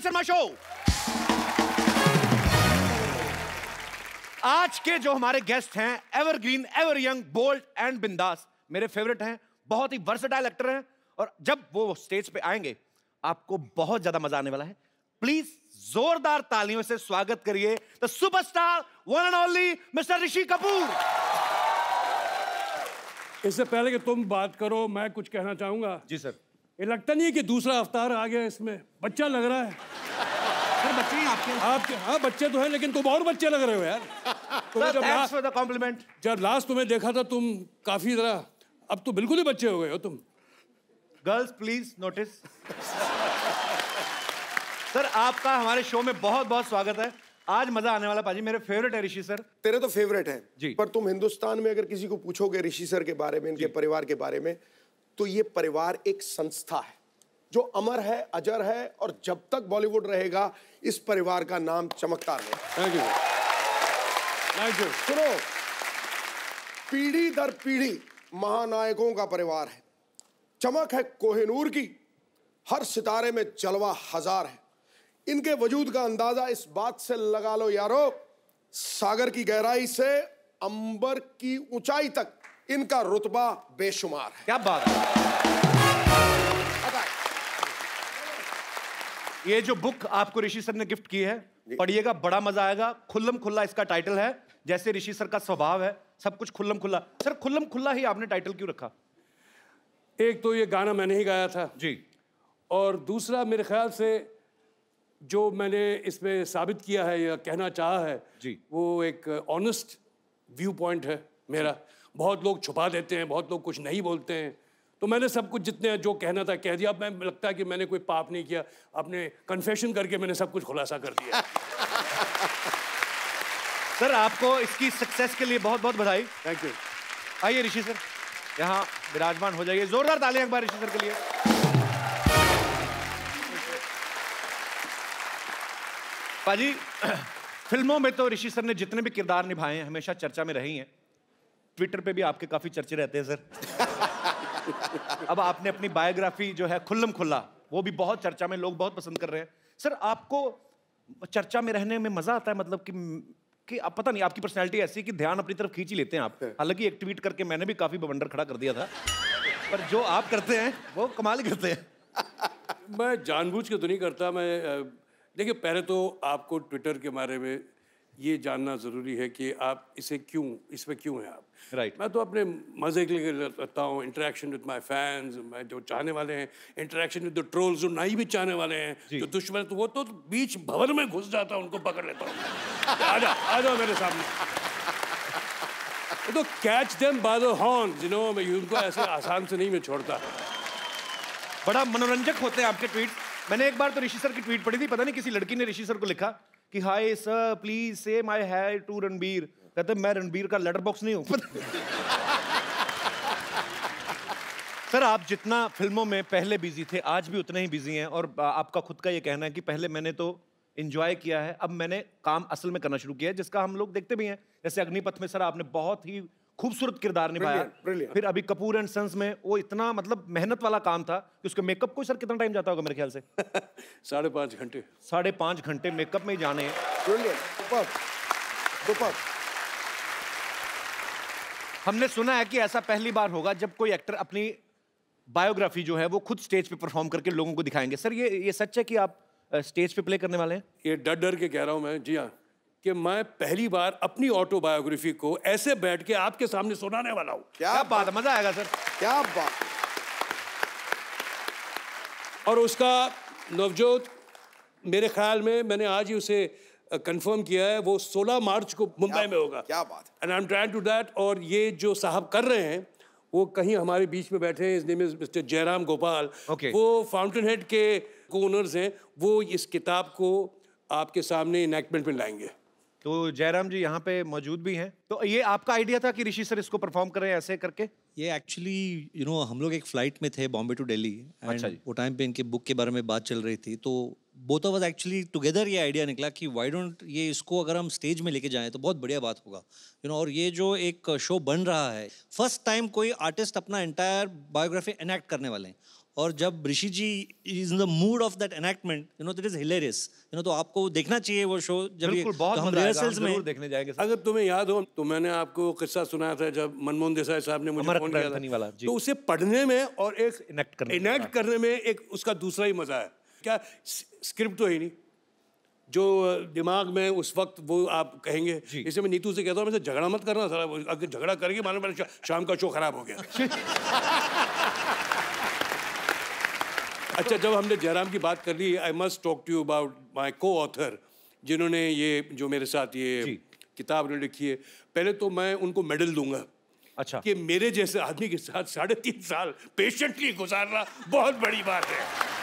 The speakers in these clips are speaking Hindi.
शर्मा शो। आज के जो हमारे गेस्ट हैं evergreen, ever young, bold and bindaas, मेरे फेवरेट हैं, बहुत ही वर्सेटाइल एक्टर हैं और जब वो स्टेज पे आएंगे आपको बहुत ज्यादा मजा आने वाला है। प्लीज जोरदार तालियों से स्वागत करिए the superstar one and only mister Rishi Kapoor. इससे पहले कि तुम बात करो मैं कुछ कहना चाहूंगा। जी सर। ये लगता नहीं है कि दूसरा अवतार आ गया इसमें, बच्चा लग रहा है। सर बच्चे हैं आपके? हाँ बच्चे तो हैं लेकिन तुम और बच्चे लग रहे हो यार। Thanks for the compliment. जब लास्ट तुम्हें देखा था तुम काफी जरा, अब तो बिल्कुल ही बच्चे हो गए हो तुम। Girls please notice. सर आपका हमारे शो में बहुत बहुत स्वागत है। आज मजा आने वाला पाजी। मेरे फेवरेट है ऋषि सर। तेरे तो फेवरेट हैं जी, पर तुम हिंदुस्तान में अगर किसी को पूछोगे ऋषि सर के बारे में, इनके परिवार के बारे में, तो ये परिवार एक संस्था है जो अमर है, अजर है और जब तक बॉलीवुड रहेगा इस परिवार का नाम चमकता रहेगा। Thank you thank you. सुनो, पीढ़ी दर पीढ़ी महानायकों का परिवार है। चमक है कोहिनूर की, हर सितारे में जलवा हजार है। इनके वजूद का अंदाजा इस बात से लगा लो यारो, सागर की गहराई से अंबर की ऊंचाई तक इनका रुतबा बेशुमार है। क्या बात है। ये जो बुक आपको ऋषि सर ने गिफ्ट की है पढ़िएगा, बड़ा मजा आएगा। खुल्लम खुल्ला इसका टाइटल है, जैसे ऋषि सर का स्वभाव है, सब कुछ खुल्लम खुल्ला। सर खुल्लम खुल्ला ही आपने टाइटल क्यों रखा? एक तो ये गाना मैंने ही गाया था जी, और दूसरा मेरे ख्याल से जो मैंने इसमें साबित किया है या कहना चाहा है जी, वो एक ऑनेस्ट व्यू पॉइंट है मेरा। बहुत लोग छुपा देते हैं, बहुत लोग कुछ नहीं बोलते हैं, तो मैंने सब कुछ जितने जो कहना था कह दिया। अब मैं लगता है कि मैंने कोई पाप नहीं किया, अपने कन्फेशन करके मैंने सब कुछ खुलासा कर दिया। सर आपको इसकी सक्सेस के लिए बहुत बहुत बधाई। Thank you. आइए ऋषि सर यहाँ विराजमान हो जाइए। जोरदार तालियां एक बार ऋषि सर के लिए। पाजी फिल्मों में तो ऋषि सर ने जितने भी किरदार निभाए हैं हमेशा चर्चा में रही हैं। ट्विटर पे भी आपके काफी चर्चे रहते हैं सर। अब आपने अपनी बायोग्राफी जो है खुल्लम खुल्ला, वो भी बहुत चर्चा में, लोग बहुत पसंद कर रहे हैं। सर आपको चर्चा में रहने में मजा आता है? मतलब कि आप पता नहीं, आपकी पर्सनैलिटी ऐसी कि ध्यान अपनी तरफ खींच ही लेते हैं आप। हालांकि एक ट्वीट करके मैंने भी काफी बवंडर खड़ा कर दिया था, पर जो आप करते हैं वो कमाल ही करते हैं। मैं जानबूझ के तो नहीं करता। मैं देखिए, पहले तो आपको ट्विटर के बारे में ये जानना ज़रूरी है कि आप इसमें क्यों हैं आप। राइट। मैं तो अपने मज़े के लिए करता हूँ, इंटरेक्शन विद माय फैंस, मैं जो चाहने वाले हैं, इंटरेक्शन विद द ट्रोल्स जो नहीं भी चाहने वाले हैं, जो दुश्मन, तो वो तो बीच भवन में घुस जाता है, उनको पकड़ लेता हूँ। आ जाओ मेरे सामने। तो catch them by the horns, you know, मैं उनको ऐसे आसान से नहीं मैं छोड़ता। बड़ा मनोरंजक होते हैं आपके ट्वीट। मैंने एक बार तो ऋषि सर की ट्वीट पढ़ी थी, पता नहीं किसी लड़की ने ऋषि सर को लिखा कि हाय सर प्लीज से माय हाय टू रणबीर। कहते मैं रणबीर का लेटर बॉक्स नहीं हूं। सर आप जितना फिल्मों में पहले बिजी थे आज भी उतने ही बिजी हैं, और आपका खुद का ये कहना है कि पहले मैंने तो एंजॉय किया है, अब मैंने काम असल में करना शुरू किया है, जिसका हम लोग देखते भी हैं। जैसे अग्निपथ में सर आपने बहुत ही खूबसूरत किरदार निभाया। फिर अभी कपूर एंड सन्स में वो इतना मतलब मेहनत वाला काम था कि उसके मेकअप को सर कितना टाइम जाता होगा मेरे ख्याल से? 5.5 घंटे। 5.5 घंटे मेकअप में ही जाने हैं। हमने सुना है कि ऐसा पहली बार होगा जब कोई एक्टर अपनी बायोग्राफी जो है वो खुद स्टेज पे परफॉर्म करके लोगों को दिखाएंगे। सर ये सच है कि आप स्टेज पे प्ले करने वाले हैं? ये डर के कह रहा हूं मैं, जी हाँ, कि मैं पहली बार अपनी ऑटोबायोग्राफी को ऐसे बैठ के आपके सामने सुनाने वाला हूं। क्या बात है, मजा आएगा सर। क्या बात। और उसका नवजोत, मेरे ख्याल में मैंने आज ही उसे कंफर्म किया है, वो 16 मार्च को मुंबई में होगा। क्या बात है। And I am trying to that. और ये जो साहब कर रहे हैं वो कहीं हमारे बीच में बैठे हैं, इस name is mister Jairam Gopal. वो फाउंटेन हेड के ओनर्स हैं, वो इस किताब को आपके सामने इनैक्टमेंट में लाएंगे। तो जयराम जी यहाँ पे मौजूद भी हैं। तो ये आपका आइडिया था कि ऋषि सर इसको परफॉर्म करें ऐसे करके? ये एक्चुअली हम लोग एक फ्लाइट में थे बॉम्बे टू दिल्ली, अच्छा जी। वो टाइम पे इनके बुक के बारे में बात चल रही थी, तो both of us actually together ये आइडिया निकला कि व्हाई डोंट ये इसको अगर हम स्टेज में लेके जाएं तो बहुत बढ़िया बात होगा। और ये जो एक शो बन रहा है, फर्स्ट टाइम कोई आर्टिस्ट अपना एंटायर बायोग्राफी एनैक्ट करने वाले हैं, और जब Rishi ji is in the mood of that enactment, you know, that is hilarious, you know, तो आपको देखना चाहिए वो शो। जब बिल्कुल, बहुत तो हम मजा आएगा, हम रिहर्सल्स में जरूर देखने जाएंगे सर। अगर तुम्हें याद हो तो मैंने आपको किस्सा सुनाया था जब मनमोहन देसाई साहब ने मुझे अमर फोन किया प्रार्थनी वाला, था, जी। तो उसे पढ़ने में और एक इनेक्ट करने में एक उसका दूसरा ही मजा है। क्या स्क्रिप्ट तो ही नहीं, जो दिमाग में उस वक्त वो आप कहेंगे। इसे मैं नीतू से कहता हूँ, मैं झगड़ा मत करना सारा, अगर झगड़ा करेंगे मानो मेरा शाम का शो खराब हो गया। अच्छा, जब हमने जयराम की बात कर ली, I must talk to you about my co author, जिन्होंने ये जो मेरे साथ ये किताब उन्होंने लिखी है। पहले तो मैं उनको मेडल दूंगा। अच्छा, कि मेरे जैसे आदमी के साथ 3.5 साल पेशेंटली गुजारना बहुत बड़ी बात है।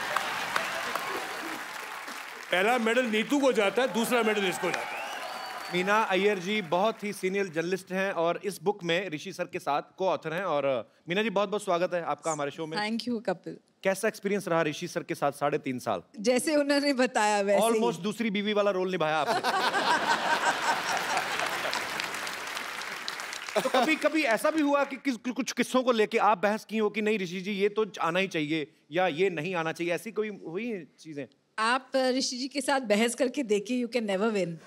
पहला मेडल नीतू को जाता है, दूसरा मेडल इसको जाता है। मीना अय्यर जी बहुत ही सीनियर जर्नलिस्ट हैं और इस बुक में ऋषि सर के साथ को ऑथर हैं। और मीना जी, बहुत बहुत स्वागत है आपका हमारे शो में। Thank you Kapil. कैसा एक्सपीरियंस रहा ऋषि सर के साथ 3.5 साल? जैसे उन्होंने बताया वैसे ही। ऑलमोस्ट दूसरी बीवी वाला रोल निभाया आपने। तो कभी कभी ऐसा भी हुआ कि कुछ किस्सों को लेके आप बहस की हो कि नहीं ऋषि जी ये तो आना ही चाहिए या ये नहीं आना चाहिए, ऐसी कोई हुई है चीजें? आप ऋषि जी के साथ बहस करके देखिए, you can never win.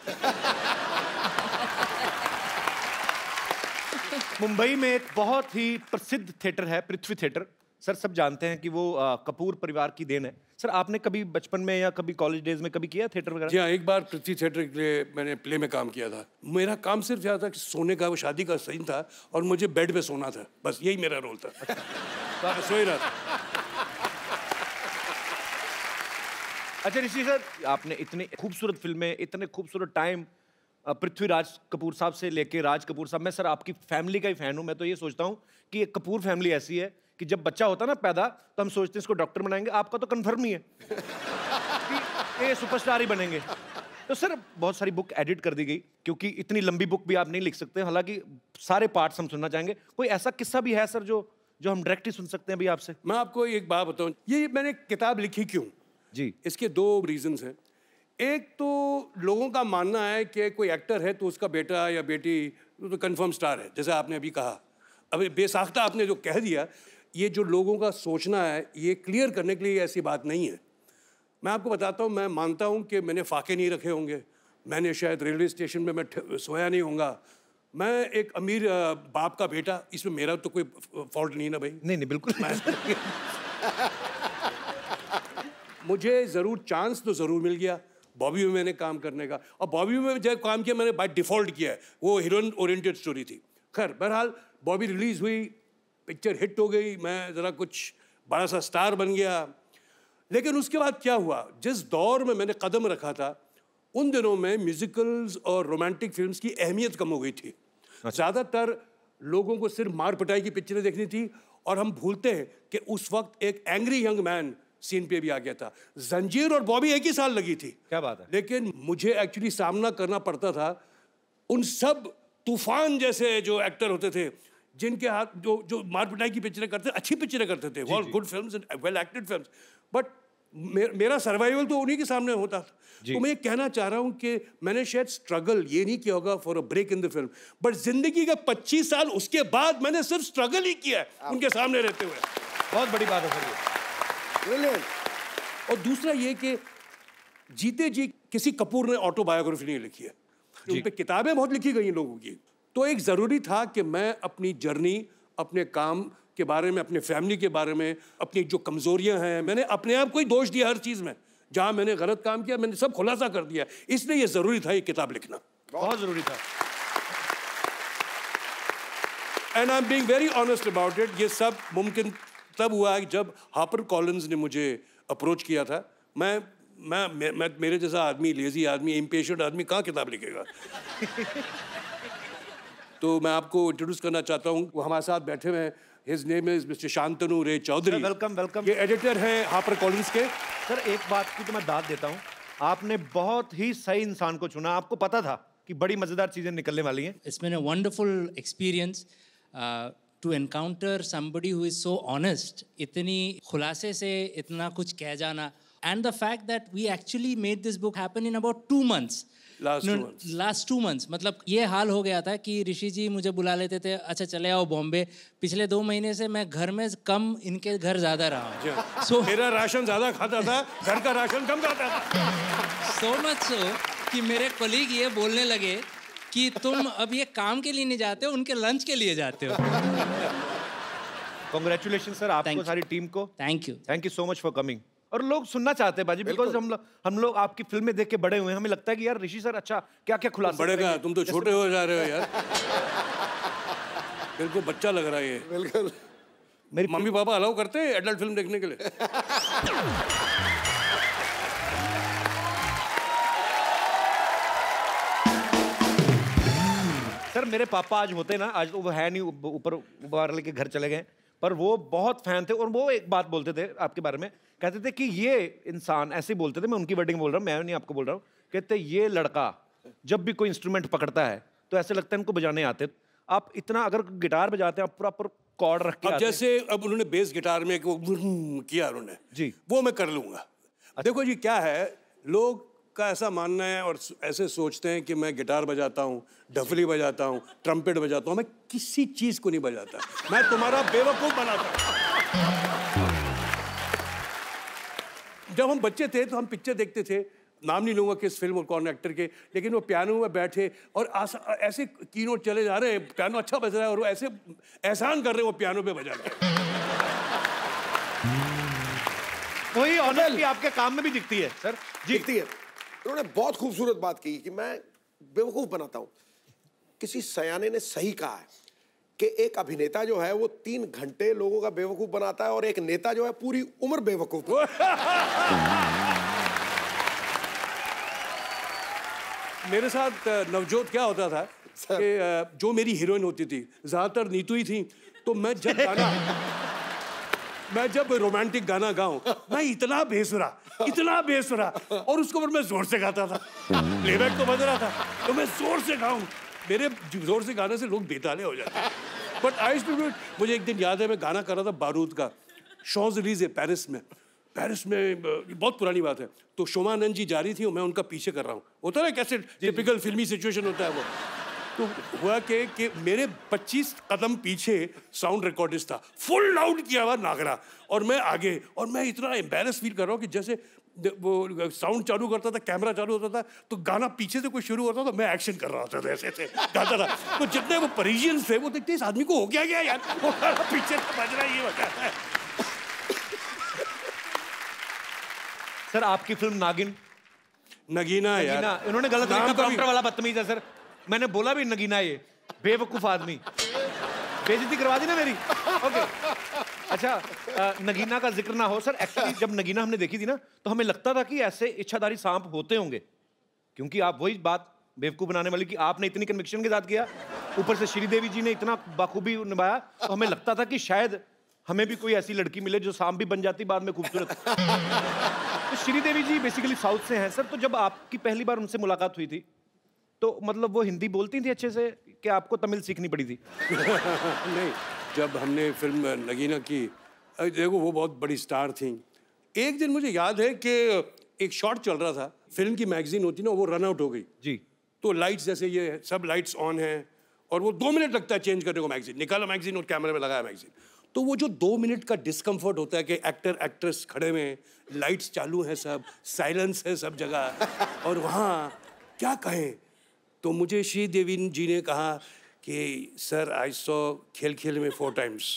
Mumbai में एक बहुत ही प्रसिद्ध थिएटर है, पृथ्वी थिएटर। सर सब जानते हैं कि वो कपूर परिवार की देन है। सर आपने कभी बचपन में या कभी कॉलेज डेज में कभी किया थिएटर वगैरह? जी हाँ, एक बार पृथ्वी थिएटर के लिए मैंने प्ले में काम किया था। मेरा काम सिर्फ यह था कि सोने का, वो शादी का सीन था और मुझे बेड पे सोना था, बस यही मेरा रोल था। तो मैं सो ही रहा था। अच्छा ऋषि सर, आपने इतनी खूबसूरत फिल्में, इतने खूबसूरत टाइम पृथ्वीराज कपूर साहब से लेके राज कपूर साहब, मैं सर आपकी फैमिली का ही फैन हूं। मैं तो ये सोचता हूं कि एक कपूर फैमिली ऐसी है कि जब बच्चा होता ना पैदा तो हम सोचते हैं इसको डॉक्टर बनाएंगे। आपका तो कन्फर्म ही है कि ये सुपरस्टार ही बनेंगे। तो सर बहुत सारी बुक एडिट कर दी गई क्योंकि इतनी लंबी बुक भी आप नहीं लिख सकते, हालांकि सारे पार्ट्स हम सुनना चाहेंगे। कोई ऐसा किस्सा भी है सर जो हम डायरेक्ट ही सुन सकते हैं अभी आपसे? मैं आपको एक बात बताऊं, ये मैंने किताब लिखी क्यों जी, इसके 2 रीजंस हैं। एक तो लोगों का मानना है कि कोई एक्टर है तो उसका बेटा या बेटी तो कंफर्म स्टार है, जैसे आपने अभी कहा। अभी बेसाख्ता आपने जो कह दिया, ये जो लोगों का सोचना है, ये क्लियर करने के लिए ऐसी बात नहीं है। मैं आपको बताता हूँ, मैं मानता हूँ कि मैंने फाके नहीं रखे होंगे, मैंने शायद रेलवे स्टेशन में मैं सोया नहीं होऊंगा, मैं एक अमीर बाप का बेटा, इसमें मेरा तो कोई फॉल्ट नहीं ना भाई। नहीं बिल्कुल। मुझे ज़रूर चांस तो ज़रूर मिल गया बॉबी में मैंने काम करने का, और बॉबी में जब काम किया मैंने बाय डिफ़ॉल्ट किया है, वो हीरोइन ओरिएंटेड स्टोरी थी। खैर बहरहाल बॉबी रिलीज़ हुई, पिक्चर हिट हो गई, मैं ज़रा कुछ बड़ा सा स्टार बन गया। लेकिन उसके बाद क्या हुआ, जिस दौर में मैंने कदम रखा था उन दिनों में म्यूज़िकल्स और रोमांटिक फिल्म्स की अहमियत कम हो गई थी। ज़्यादातर लोगों को सिर्फ मार पिटाई की पिक्चरें देखनी थी, और हम भूलते हैं कि उस वक्त एक एंग्री यंग मैन सीन पे भी आ गया था। जंजीर और बॉबी एक ही साल लगी थी। क्या बात है। लेकिन मुझे एक्चुअली सामना करना पड़ता था उन सब तूफान जैसे जो एक्टर होते थे, जिनके हाथ जो मार पिटाई की पिक्चरें करते, अच्छी पिक्चरें करते थे, all good films and well acted films, but मेरा सर्वाइवल तो उन्हीं के सामने होता था। तो मैं ये कहना चाह रहा हूँ कि मैंने शायद स्ट्रगल ये नहीं किया होगा for a break in the film, but जिंदगी का 25 साल उसके बाद मैंने सिर्फ स्ट्रगल ही किया है उनके सामने रहते हुए। बहुत बड़ी बात है सर ये। और दूसरा ये कि जीते जी किसी कपूर ने ऑटोबायोग्राफी नहीं लिखी है, उन पे किताबें बहुत लिखी गई लोगों की। तो एक ज़रूरी था कि मैं अपनी जर्नी, अपने काम के बारे में, अपने फैमिली के बारे में, अपनी जो कमज़ोरियां हैं, मैंने अपने आप को ही दोष दिया हर चीज़ में, जहां मैंने गलत काम किया मैंने सब खुलासा कर दिया। इसलिए ये ज़रूरी था ये किताब लिखना, बहुत ज़रूरी था। And I am being very honest about it. ये सब मुमकिन तब हुआ जब हापर कॉलिंस ने मुझे अप्रोच किया था। मैं मेरे जैसा आदमी, लेजी आदमी, इम्पेशेंट आदमी कहाँ किताब लिखेगा। तो मैं आपको इंट्रोड्यूस करना चाहता हूँ, वो हमारे साथ बैठे हुए हैं। His name is mister Shantanu Ray Chaudhary. Welcome welcome. ये एडिटर हैं हापर कॉलिंस के। सर एक बात की तो मैं दाद देता हूँ, आपने बहुत ही सही इंसान को चुना। आपको पता था कि बड़ी मजेदार चीजें निकलने वाली हैं। It's been a wonderful experience to encounter somebody who is so honest, इतनी खुलासे से इतना कुछ कह जाना, and the fact that we actually made this book happen in about 2 months. Last 2 months मतलब ये हाल हो गया था कि ऋषि जी मुझे बुला लेते थे, अच्छा चले आओ बॉम्बे। पिछले 2 महीने से मैं घर में कम, इनके घर ज्यादा रहा हूँ। So, मेरा राशन ज्यादा खाता था, घर का राशन कम खाता था। So much so कि मेरे कोलीग ये बोलने लगे कि तुम अब ये काम के लिए नहीं जाते हो, उनके लंच के लिए जाते हो। कांग्रेचुलेशन सर आपको, सारी टीम को। Thank you so much for coming. और लोग सुनना चाहते हैं बाजी, बिकॉज हम लोग आपकी फिल्में देख के बड़े हुए हैं, हमें लगता है कि यार ऋषि सर अच्छा क्या क्या खुलासा बढ़ेगा, तुम तो छोटे हो जा रहे हो यार। बिल्कुल बच्चा लग रहा है ये। बिल्कुल। मेरी मम्मी पापा अलाउ करते हैं एडल्ट फिल्म देखने के लिए? सर मेरे पापा आज होते ना, आज वो है नहीं, ऊपर वाले के घर चले गए, पर वो बहुत फैन थे और वो एक बात बोलते थे आपके बारे में, कहते थे कि ये इंसान, ऐसे ही बोलते थे, मैं उनकी वर्डिंग बोल रहा हूँ, मैं नहीं आपको बोल रहा हूँ, कहते ये लड़का जब भी कोई इंस्ट्रूमेंट पकड़ता है तो ऐसे लगता है इनको बजाने आते। आप इतना अगर गिटार बजाते हैं, आप प्रॉपर कॉर्ड रख के अब जैसे अब उन्होंने बेस गिटार में वो किया उन्होंने जी, वो मैं कर लूंगा। देखो जी क्या है, लोग का ऐसा मानना है और ऐसे सोचते हैं कि मैं गिटार बजाता हूँ, डफली बजाता हूँ, ट्रम्पेट बजाता हूँ, मैं किसी चीज को नहीं बजाता, मैं तुम्हारा बेवकूफ बनाता हूँ। जब हम बच्चे थे तो हम पिक्चर देखते थे, नाम नहीं लूंगा किस फिल्म और कौन एक्टर के, लेकिन वो पियानो में बैठे और ऐसे कीनोट चले जा रहे हैं, पियानो अच्छा बज रहा है और वो ऐसे एहसान कर रहे हैं वो पियानो पे बजा के। वही ऑनेस्टी आपके काम में भी दिखती है सर। दिखती है। उन्होंने बहुत खूबसूरत बात की कि मैं बेवकूफ बनाता हूं। किसी सयाने ने सही कहा है कि एक अभिनेता जो है वो 3 घंटे लोगों का बेवकूफ बनाता है और एक नेता जो है पूरी उम्र बेवकूफ। मेरे साथ नवजोत क्या होता था कि जो मेरी हीरोइन होती थी ज्यादातर नीतू ही थी, तो मैं जब रोमांटिक गाना गाऊं, मैं इतना बेसुरा और उसको मैं जोर से गाता था, प्लेबैक तो बज रहा था, तो मैं जोर से गाऊं, मेरे जोर से गाने से लोग बेताले हो जाते। But I to do it. मुझे एक दिन याद है, मैं गाना कर रहा था बारूद का, शॉज़-एलिज़े पेरिस में बहुत पुरानी बात है, तो शोमानंद जी जा रही थी और मैं उनका पीछे कर रहा हूँ, होता है कैसे टिपिकल फिल्मी सिचुएशन होता है वो। तो हुआ कि मेरे 25 कदम पीछे साउंड रिकॉर्डिस्ट था, फुल लाउड किया हुआ नागरा, और मैं आगे, और मैं इतना एम्बैरस फील कर रहा हूँ कि जैसे वो साउंड चालू करता था, कैमरा चालू होता था, तो गाना पीछे से कोई शुरू होता था, मैं एक्शन कर रहा होता था, ऐसे गाता था। तो जितने वो परिजियंस थे वो देखते इस आदमी को हो क्या गया यार, वो पीछे बज रहा है, ये बताता है। सर आपकी फिल्म नागिन, नगीना यार, इन्होंने गलत लिखा, प्रॉम्प्टर वाला बदतमीज है सर। मैंने बोला भी नगीना, ये बेवकूफ आदमी, बेइज्जती करवा दी ना मेरी। ओके अच्छा, नगीना का जिक्र ना हो सर। एक्चुअली जब नगीना हमने देखी थी ना, तो हमें लगता था कि ऐसे इच्छाधारी सांप होते होंगे, क्योंकि आप वही बात बेवकूफ बनाने वाली कि आपने इतनी कन्विक्शन के साथ किया, ऊपर से श्रीदेवी जी ने इतना बाखूबी निभाया, तो हमें लगता था कि शायद हमें भी कोई ऐसी लड़की मिले जो सांप भी बन जाती बाद में खूबसूरत। तो श्रीदेवी जी बेसिकली साउथ से हैं सर, तो जब आपकी पहली बार उनसे मुलाकात हुई थी, तो मतलब वो हिंदी बोलती थी अच्छे से कि आपको तमिल सीखनी पड़ी थी? नहीं, जब हमने फिल्म नगीना की, देखो वो बहुत बड़ी स्टार थी। एक दिन मुझे याद है कि एक शॉट चल रहा था, फिल्म की मैगजीन होती ना, वो रन आउट हो गई जी, तो लाइट्स जैसे ये सब लाइट्स ऑन हैं और वो 2 मिनट लगता है चेंज करने को, मैगजीन निकाला, मैगजीन और कैमरे में लगाया मैगजीन, तो वो जो 2 मिनट का डिस्कम्फर्ट होता है कि एक्टर एक्ट्रेस खड़े में, लाइट्स चालू हैं, सब साइलेंस है सब जगह, और वहाँ क्या कहें। तो मुझे श्रीदेवी जी ने कहा कि सर आई सॉ खेल खेल में 4 टाइम्स।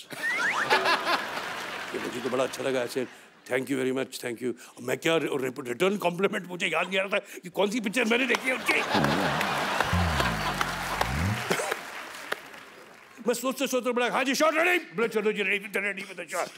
मुझे तो बड़ा अच्छा लगा ऐसे, thank you very much, thank you. मैं क्या रिटर्न कॉम्प्लीमेंट, मुझे याद नहीं आ रहा था कि कौन सी पिक्चर मैंने देखी है उनकी। मैं सोचते बड़ा, हाँ जी शॉट रेडी, बोले चलो जी रेडी विद द शॉट।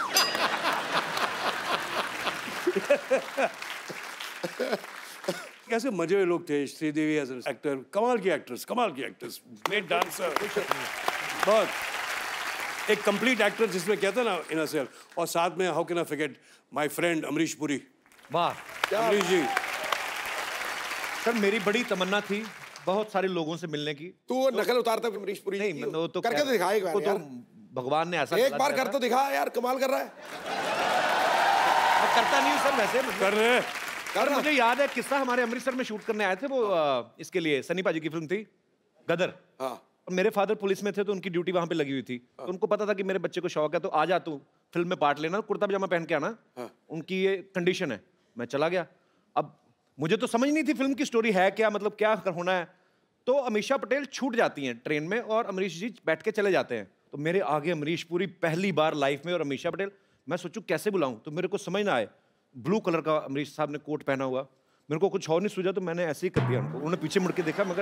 कैसे मजे हुए लोग थे। श्रीदेवी एज एन एक्टर, कमाल की एक्ट्रेस, ग्रेट डांसर, बहुत एक कंप्लीट एक्टर जिसमें कहता ना इन सेल्फ, और साथ में how can I forget my friend Amrish Puri. वाह अमरीश जी। सर मेरी बड़ी तमन्ना थी बहुत सारे लोगों से मिलने की। तो नकल उतारता अमरीश पुरी? नहीं, वो तो करके तो दिखा एक बार यार। भगवान ने ऐसा एक बार कर तो दिखा यार, कमाल कर रहा है। करता नहीं हूँ सर, वैसे कर रहे और मुझे याद है किस्सा, हमारे अमृतसर में शूट करने आए थे वो इसके लिए, सनी पाजी की फिल्म थी गदर। हाँ। और मेरे फादर पुलिस में थे तो उनकी ड्यूटी वहां पे लगी हुई थी। तो उनको पता था कि मेरे बच्चे को शौक है, तो आ जा तू फिल्म में पार्ट लेना, कुर्ता पजामा पहन के आना। उनकी ये कंडीशन है। मैं चला गया। अब मुझे तो समझ नहीं थी फिल्म की स्टोरी है क्या, मतलब क्या होना है। तो अमीषा पटेल छूट जाती हैं ट्रेन में और अमरीश जी बैठ के चले जाते हैं। तो मेरे आगे अमरीश पूरी पहली बार लाइफ में, और अमीषा पटेल। मैं सोचूं कैसे बुलाऊं, तो मेरे को समझ ना आए। ब्लू कलर का अमरीश साहब ने कोट पहना हुआ, मेरे को कुछ और नहीं सूझा, तो मैंने ऐसे ही कर दिया उनको। उन्होंने पीछे मुड़ के देखा, मगर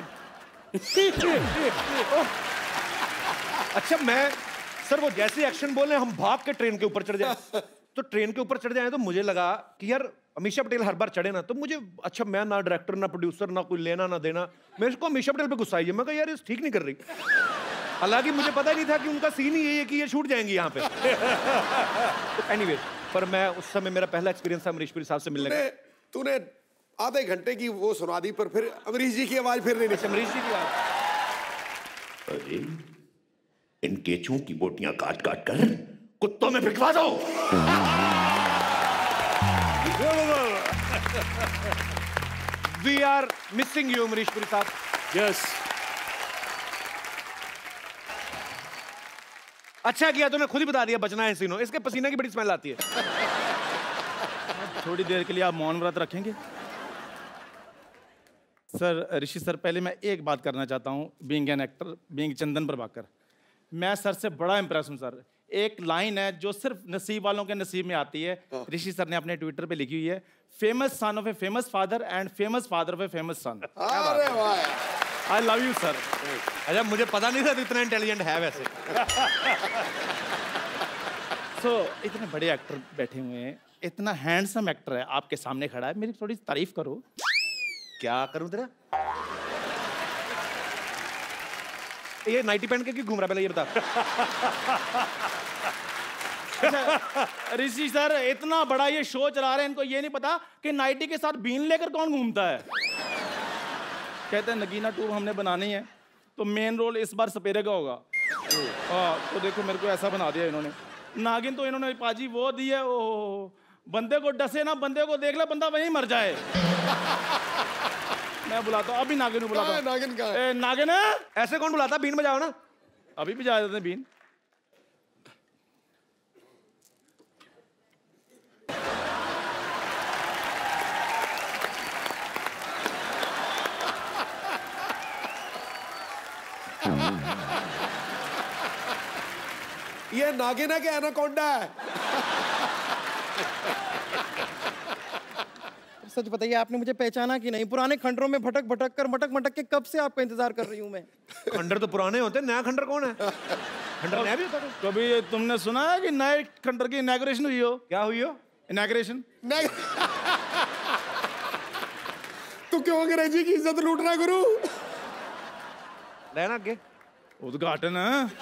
अच्छा मैं सर वो जैसे एक्शन बोले हम भाग के ट्रेन के ऊपर चढ़ जाए। तो ट्रेन के ऊपर चढ़ जाए तो मुझे लगा कि यार अमीषा पटेल हर बार चढ़े ना, तो मुझे अच्छा मैं ना डायरेक्टर ना प्रोड्यूसर ना कोई लेना ना देना, मेरे को अमीषा पटेल पे गुस्सा आई है। मैं कहा यार ये ठीक नहीं कर रही। हालांकि मुझे पता ही नहीं था कि उनका सीन ही यही है कि ये छूट जाएंगी यहाँ पे। एनीवे, पर मैं उस समय मेरा पहला एक्सपीरियंस था अमरीश पुरी साहब से मिलने का। तूने आधे घंटे की वो सुना दी, पर फिर अमरीश जी की आवाज फिर नहीं निकली। अमरीश जी की आवाज, अरे इन केचुओं की बोटियां काट काट कर कुत्तों में भिजवा दो। We are missing you Amrish Puri sahab. Yes. अच्छा किया तूने खुद ही बता दिया बचना है सीनो, इसके पसीने की बड़ी स्मेल आती है। थोड़ी देर के लिए आप मौन व्रत रखेंगे? सर ऋषि सर, पहले मैं एक बात करना चाहता हूँ, being an actor, being Chandan Prabhakar, मैं सर से बड़ा इंप्रेस हूँ सर। एक लाइन है जो सिर्फ नसीब वालों के नसीब में आती है, ऋषि सर ने अपने ट्विटर पे लिखी हुई है, famous son of a famous father and famous father of a famous son. अरे वाह, आई लव यू सर। अच्छा मुझे पता नहीं था तो इतना इंटेलिजेंट है वैसे। इतने बड़े एक्टर बैठे हुए हैं, इतना हैंडसम एक्टर है आपके सामने खड़ा है, मेरी थोड़ी तारीफ करो। क्या करूं तेरा? ये नाइटी पहन के क्यों घूम रहा, पहले ये बता। ऋषि सर इतना बड़ा ये शो चला रहे हैं, इनको ये नहीं पता कि नाइटी के साथ बीन लेकर कौन घूमता है। कहते हैं नगीना 2 हमने बनानी है, तो मेन रोल इस बार सपेरे का होगा। हाँ, तो देखो मेरे को ऐसा बना दिया इन्होंने। नागिन तो इन्होंने पाजी वो दी है, ओ बंदे को डसे ना, बंदे को देख ले बंदा वहीं मर जाए। मैं बुलाता हूँ, अभी नागिन को बुलाता हूँ। नागिन कहाँ है? नागिन है? ऐसे कौन बुलाता? बीन बजाओ ना। अभी भी जा देते हैं बीन। ये नागिन है कि एनाकोंडा है? सच बताइए, आपने मुझे पहचाना कि नहीं? पुराने खंडरों में भटक भटक कर मटक मटक के कब से आपका इंतजार कर रही हूँ मैं। खंडर तो पुराने होते हैं, नया खंडर कौन है? खंडर नया भी होता है। कभी तुमने सुना है कि नए खंडर की इनॉग्रेशन हुई हो? क्या हुई हो? इनॉग्रेशन। तू क्यों अंग्रेजी की इज्जत लूट रहा है गुरु? लेना आगे उद्घाटन।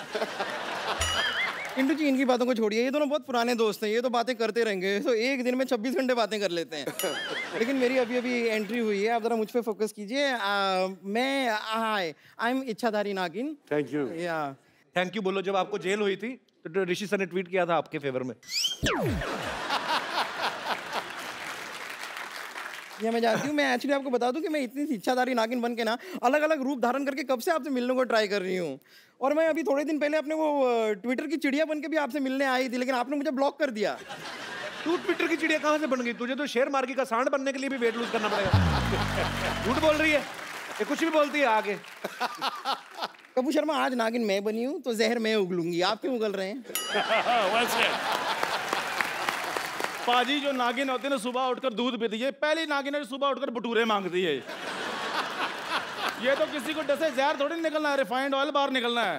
इंटू जी इनकी बातों को छोड़िए, ये दोनों बहुत पुराने दोस्त हैं, ये तो बातें करते रहेंगे, तो एक दिन में 26 घंटे बातें कर लेते हैं। लेकिन मेरी अभी अभी एंट्री हुई है, आप जरा मुझ पे फोकस कीजिए। मैं आई एम इच्छाधारी नागिन। Thank you. या थैंक यू बोलो। जब आपको जेल हुई थी तो ऋषि सर ने ट्वीट किया था आपके फेवर में। ये मैं जानती हूँ। मैं एक्चुअली आपको बता दूं कि मैं इतनी सी इच्छाधारी नागिन बन के ना अलग अलग रूप धारण करके कब से आपसे मिलने को ट्राई कर रही हूँ। और मैं अभी थोड़े दिन पहले अपने वो ट्विटर की चिड़िया बन के भी आपसे मिलने आई थी, लेकिन आपने मुझे ब्लॉक कर दिया। तू ट्विटर की चिड़िया कहाँ से बन गई? तुझे तो शेर मार्गी का सांड बनने के लिए भी वेट लूज करना पड़ेगा। झूठ बोल रही है ये, कुछ भी बोलती है आगे। कपूर शर्मा, आज नागिन मैं बनी हूँ तो जहर मैं उगलूंगी, आप क्यों उगल रहे हैं? पाजी जो नागिन होती है ना, सुबह उठकर दूध पीती है, पहली नागिन है जो सुबह उठकर भटूरे मांगती है। ये तो किसी को डसे जहर थोड़ी निकलना है, रिफाइंड ऑयल बाहर निकलना है।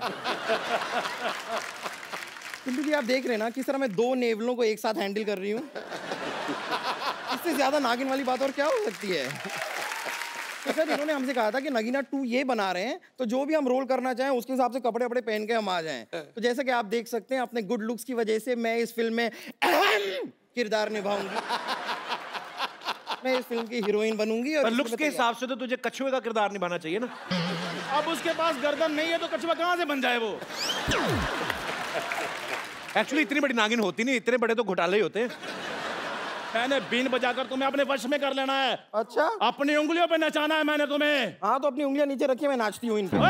किंतु जी आप देख रहे हैं ना किस तरह मैं 2 नेवलों को एक साथ हैंडल कर रही हूँ। इससे ज्यादा नागिन वाली बात और क्या हो सकती है? तो सर इन्होंने हमसे कहा था कि नगीना 2 ये बना रहे हैं, तो जो भी हम रोल करना चाहें उसके हिसाब से कपड़े वपड़े पहन के हम आ जाएं। तो जैसा कि आप देख सकते हैं, अपने गुड लुक्स की वजह से मैं इस फिल्म में अहम किरदार निभाऊंगी। मैं इस फिल्म की हीरोइन बनूंगी। और लुक्स के हिसाब से तो तुझे कछुए का किरदार निभाना चाहिए ना। अब उसके पास गर्दन नहीं है तो कछुआ कहाँ से बन जाए वो? एक्चुअली इतनी बड़ी नागिन होती नहीं, इतने बड़े तो घोटाले ही होते हैं। मैंने बीन बजाकर तुम्हें अपने वश में कर लेना है। अच्छा, अपनी उंगलियों पे नचाना है मैंने तुम्हें। हाँ तो अपनी उंगलियां नीचे रखिए, मैं नाचती हूँ इन पे।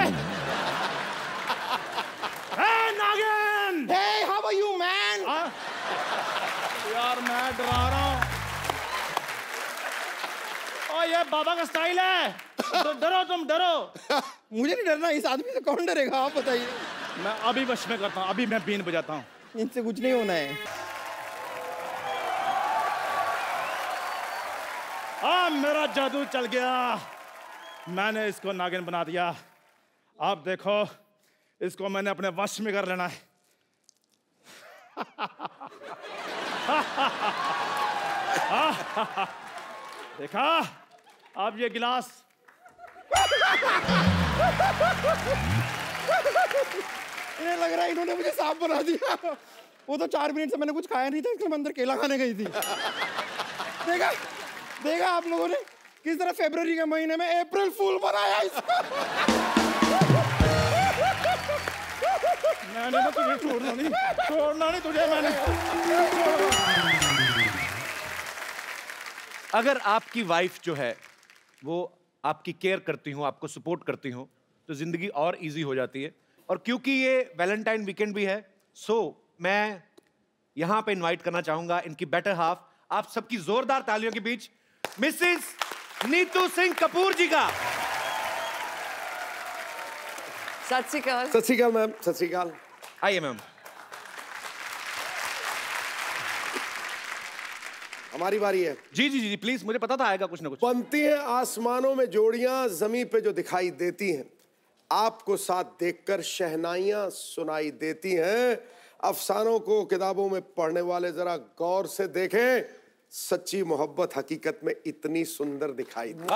Hey, नागिन! Hey, how are you, man? यार मैं डरा रहा हूँ। ओ ये बाबा का स्टाइल है। डरो तुम डरो। मुझे नहीं डरना, इस आदमी से कौन डरेगा, आप बताइए। मैं अभी वश में करता हूँ, अभी मैं बीन बजाता हूँ। इनसे कुछ नहीं होना है। मेरा जादू चल गया, मैंने इसको नागिन बना दिया। आप देखो, इसको मैंने अपने वश में कर लेना है। देखा, अब ये गिलास इन्हें लग रहा है इन्होंने मुझे सांप बना दिया। वो तो 4 मिनट से मैंने कुछ खाया नहीं था, इसलिए मैं अंदर केला खाने गई थी। देखा देखा आप लोगों ने किस तरह फरवरी के महीने में अप्रैल फूल बनाया इसको। मैंने ना तुझे छोड़ना नहीं तुझे मैंने। अगर आपकी वाइफ जो है वो आपकी केयर करती हो, आपको सपोर्ट करती हो, तो जिंदगी और इजी हो जाती है। और क्योंकि ये वैलेंटाइन वीकेंड भी है, सो मैं यहां पे इनवाइट करना चाहूंगा इनकी बेटर हाफ, आप सबकी जोरदार तालियों के बीच मिसेस नीतू सिंह कपूर जी का। सत श्री अकाल। सत श्री अकाल मैम, सत श्री अकाल। आइए मैम। हमारी बारी है। जी जी जी प्लीज, मुझे पता था आएगा कुछ ना कुछ। बनती हैं आसमानों में जोड़ियां, जमीन पे जो दिखाई देती हैं, आपको साथ देखकर शहनाइयां सुनाई देती हैं। अफसानों को किताबों में पढ़ने वाले जरा गौर से देखें, सच्ची मोहब्बत हकीकत में इतनी सुंदर दिखाई दी।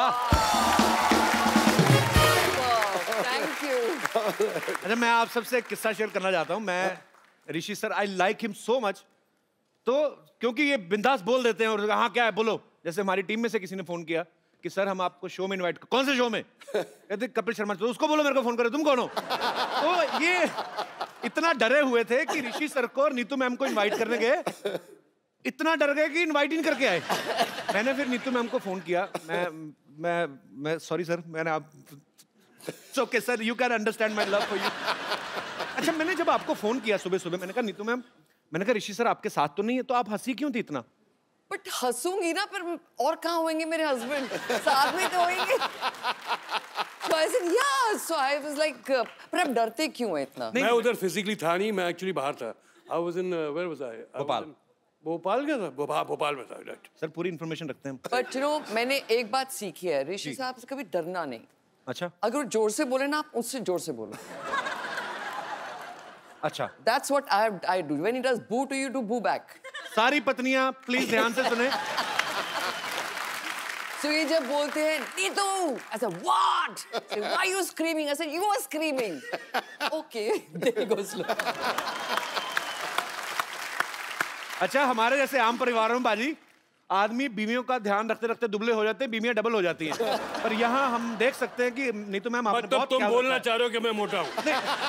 Thank you. अच्छा, मैं आप सबसे एक किस्सा शेयर करना चाहता हूँ। मैं Rishi sir, I like him so much, तो क्योंकि ये बिंदास बोल देते हैं और हाँ क्या है बोलो। जैसे हमारी टीम में से किसी ने फोन किया कि सर हम आपको शो में इनवाइट, कौन से शो में? कहते कपिल शर्मा, तो उसको बोलो मेरे को फोन करे, तुम कौन हो? तो ये इतना डरे हुए थे कि ऋषि सर को और नीतू मैम को इनवाइट करने गए, इतना डर गए कि इनवाइट ही नहीं करके आए। मैंने फिर नीतू मैम को फोन किया, मैं सॉरी सर, मैंने आप okay sir, you can understand my love for you. अच्छा, मैंने जब आपको फोन किया सुबह सुबह, मैंने कहा नीतू मैम, मैंने कहा ऋषि सर आपके साथ तो नहीं है, तो आप हंसी क्यों थी इतना? बट हंसूंगी ना, पर और कहाँ होंगे मेरे हस्बैंड, साथ में तो होंगे। So I said yeah, so I was like, पर आप डरते क्यों हैं इतना? मैं उधर फिजिकली था नहीं, मैं एक्चुअली बाहर था। I was in where was I? Bhopal. Bhopal गया था, भोपाल में था। सर पूरी इन्फॉर्मेशन रखते हैं। But you know, मैंने एक बात सीखी है, ऋषि साहब से कभी डरना नहीं। अच्छा। अगर वो जोर से बोले ना, आप उससे जोर से बोलो। अच्छा। That's what I do. When he does boo to you, do boo back. सारी पत्नियां प्लीज ध्यान से सुने। So ये जब बोलते हैं Neetu, I said what? So, why are you screaming? I said you were screaming. Okay, there goes. अच्छा, हमारे जैसे आम परिवारों में बाजी आदमी बीवियों का ध्यान रखते रखते दुबले हो जाते हैं, बीवियां डबल हो जाती हैं। पर यहाँ हम देख सकते हैं कि नीतू मैम आपने बहुत तुम बोलना चाह रहे हो कि मैं मोटा हूँ?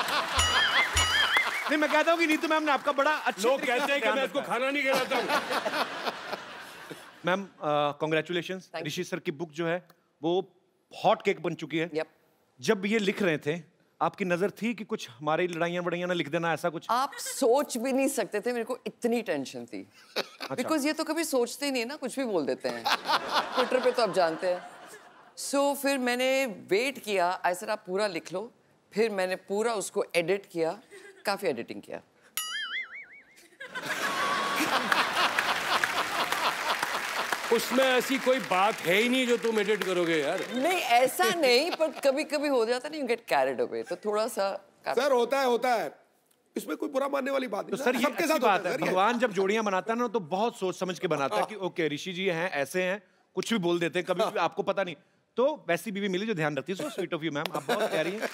नहीं, मैं कहता हूँ कि नीतू मैम ने आपका बड़ा अच्छा, लोग कहते हैं कि मैं इसको खाना नहीं खिलाता हूँ। मैम कॉन्ग्रेचुलेशंस, ऋषि सर की बुक जो है वो हॉट केक बन चुकी है। जब ये लिख रहे थे आपकी नजर थी कि कुछ हमारी लड़ाइयाँ बड़ाइयाँ ना लिख देना, ऐसा कुछ? आप सोच भी नहीं सकते थे, मेरे को इतनी टेंशन थी। बिकॉज ये तो कभी सोचते ही नहीं ना, कुछ भी बोल देते हैं। ट्विटर पे तो आप जानते हैं। सो फिर मैंने वेट किया, आई सेड आप पूरा लिख लो। फिर मैंने पूरा उसको एडिट किया, काफी एडिटिंग किया। उसमें ऐसी कोई बात है ही नहीं जो तुम एडिट करोगे यार। नहीं, ऐसा नहीं, पर कभी कभी हो जाता है, यू गेट कैरिड अवे, तो थोड़ा सा सर होता है, इसमें कोई बुरा मानने वाली बात नहीं। तो सर ये अच्छी बात है, भगवान जब जोड़ियां बनाता है ना तो बहुत सोच समझ के बनाता है कि ओके ऋषि जी हैं ऐसे हैं, कुछ भी बोल देते हैं, कभी भी आपको पता नहीं। तो वैसी बीवी मिली जो ध्यान रखती है। So sweet of you ma'am, आप बहुत प्यारी हैं।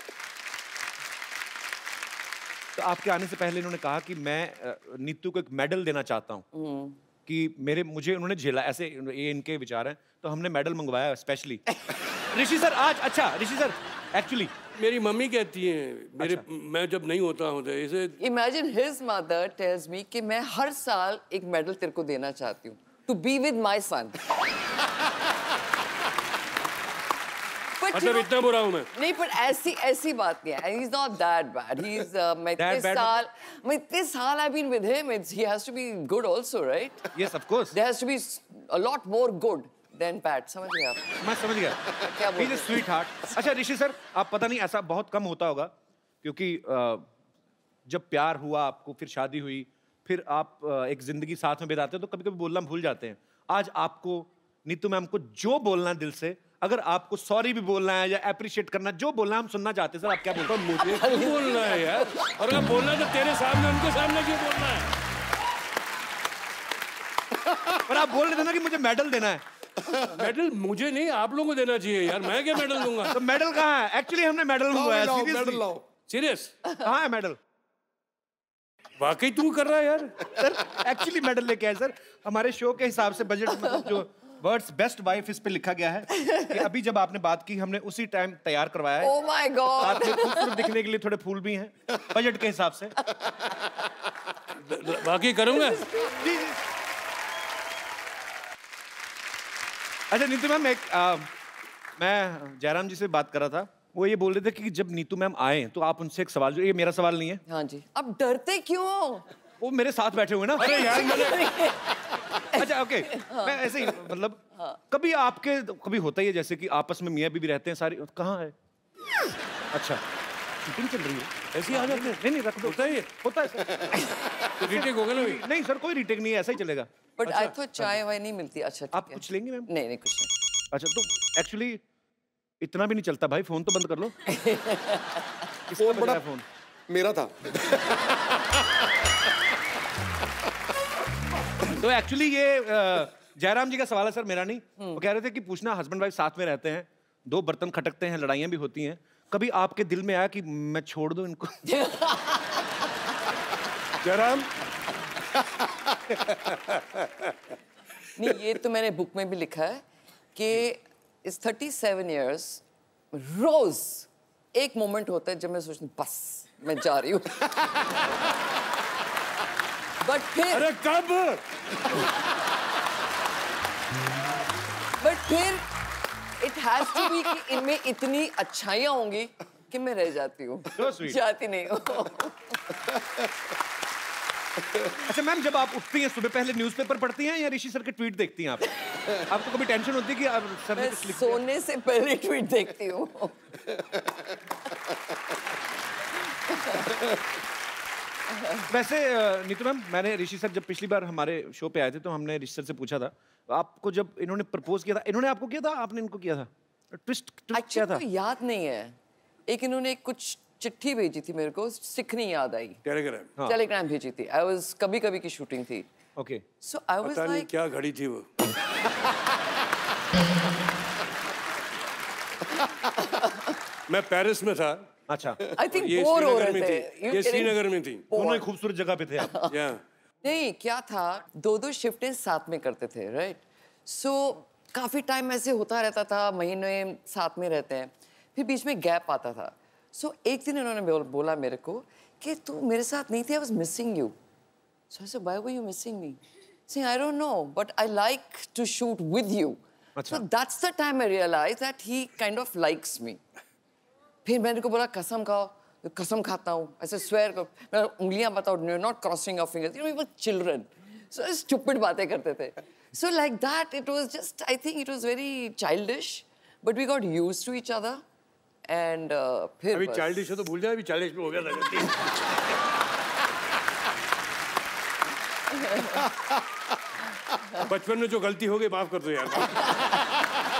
तो आपके आने से पहले इन्होंने कहा कि मैं नीतू को एक मेडल देना चाहता हूँ कि मुझे उन्होंने झेला, ऐसे ये इनके विचार हैं, तो हमने मेडल मंगवाया स्पेशली। ऋषि सर आज, अच्छा ऋषि सर एक्चुअली मेरी मम्मी कहती है मेरे, मैं जब नहीं होता हूँ इसे, imagine his mother tells me कि मैं हर साल एक मेडल तेरे को देना चाहती हूँ। to be with my son. मतलब इतना बुरा हूँ मैं? नहीं, पर ऐसी बात नहीं है. He's not that bad. He's मैं इतने साल I've been with him. He has to be good also, right? Yes, of course. There has to be a lot more good than bad. समझ गए आप? मैं समझ गया. क्या बोल? He's a sweetheart. अच्छा ऋषि सर, आप पता नहीं ऐसा बहुत कम होता होगा क्योंकि जब प्यार हुआ आपको, फिर शादी हुई, फिर आप एक जिंदगी साथ में बिताते हो तो कभी-कभी बोलना भूल जाते हैं. आज आपको नीतू मैम को जो बोलना है दिल से, अगर आपको सॉरी भी बोलना है या अप्रिशिएट करना, जो बोलना हम सुनना चाहते हैं सर, आप क्या बोलते हो? मुझे क्यों बोलना है यार? और अगर बोलना है तो तेरे सामने, उनके सामने क्यों बोलना है? पर आप बोल रहे थे ना कि मुझे मेडल देना है. मेडल मुझे नहीं, आप लोगों को देना चाहिए यार. मैं क्या मेडल दूंगा? तो मेडल कहाँ है? एक्चुअली हमने मेडल मंगवाया. मेडल लाओ. सीरियस? कहाँ है मेडल? वाकई तू कर रहा है यार? सर एक्चुअली मेडल लेके आए सर. हमारे शो के हिसाब से बजट मतलब जो वर्ड्स बेस्ट वाइफ इस पे लिखा गया है कि अभी जब आपने बात की हमने उसी टाइम तैयार करवाया है. Oh my God! साथ में खूबसूरत दिखने के लिए थोड़े फूल भी हैं बजट के हिसाब से. वाकई करूंगा. अच्छा नीतू मैम, मैं जयराम जी से बात कर रहा था. वो ये बोल रहे थे कि जब नीतू मैम आए तो आप उनसे एक सवाल, जो ये मेरा सवाल नहीं है. हाँ जी. अब डरते क्यों? वो मेरे साथ बैठे हुए ना. अरे यार मैंने अच्छा ओके. मैं ऐसे ही मतलब कभी आपके कभी होता ही है जैसे कि आपस में मियाँ बीवी रहते हैं सारी. कहाँ है? अच्छा शूटिंग चल रही है. ऐसे ही आ जाते हैं? नहीं रख दो. होता है सर. तो रीटेक होगा ना? नहीं सर, कोई रीटेक नहीं है, ऐसा ही चलेगा. बट आई थॉट चाय वाय नहीं मिलती. अच्छा आप कुछ लेंगे मैम? नहीं कुछ नहीं. अच्छा तो एक्चुअली इतना भी नहीं चलता भाई. फोन तो बंद कर लो. फोन बड़ा फोन मेरा था. तो एक्चुअली ये जयराम जी का सवाल है सर, मेरा नहीं. वो कह रहे थे कि पूछना, हस्बैंड वाइफ साथ में रहते हैं, दो बर्तन खटकते हैं, लड़ाइयाँ भी होती हैं, कभी आपके दिल में आया कि मैं छोड़ दूं इनको? जयराम नहीं, ये तो मैंने बुक में भी लिखा है कि इस 37 years रोज एक मोमेंट होता है जब मैं सोचती हूँ बस मैं जा रही हूँ. बट फिर अरे कब? बट फिर इट हैज टू बी कि इनमें इतनी अच्छाइयाँ होंगी कि मैं रह जाती हूँ. जाती नहीं हूँ. अच्छा मैम, जब आप उठती हैं सुबह पहले न्यूज़पेपर पढ़ती हैं या ऋषि सर के ट्वीट देखती हैं आप? आपको कभी टेंशन होती है कि अब सर ने कुछ लिख दिया? सोने से पहले ट्वीट देखती हूँ. वैसे नीतू मैम, मैंने ऋषि सर जब पिछली बार हमारे शो पे आए थे तो हमने ऋषि सर से पूछा था, आपको जब इन्होंने प्रपोज किया था, इन्होंने आपको किया था, आपने इनको किया था? ट्विस्ट क्या था? याद नहीं है. एक इन्होंने कुछ चिट्ठी भेजी थी मेरे को, सिख नहीं याद आई. टेलीग्राम भेजी थी. आई वाज कभी कभी की शूटिंग थी. Okay. So I was like क्या घड़ी थी वो? मैं पेरिस में था. अच्छा. आई थिंक बोर हो रहे थे. ये श्रीनगर में थी. दोनों एक खूबसूरत जगह पे थे आप. नहीं, क्या था, दो शिफ्टें साथ में करते थे, राइट? सो काफी टाइम ऐसे होता रहता था, महीने साथ में रहते हैं, फिर बीच में गैप आता था. सो एक दिन इन्होंने बोला मेरे को कि तू मेरे साथ नहीं थी, I was missing you. So I said why were you missing me? Saying I don't know but I like to shoot with you. So that's the time I realise that he kind of likes me. फिर मैंने को बोला कसम खाओ. कसम खाता हूँ, ऐसे स्वेयर करो, मैं उंगलियां बताओ, not crossing of fingers, you know, we were children. So stupid बातें करते थे. So like that it was just, I think it was very childish, but we got used to each other. And फिर अभी चाइल्डिश है तो भूल जाए, अभी 40 में हो गया था. बचपन में जो गलती हो गई माफ कर दो यार.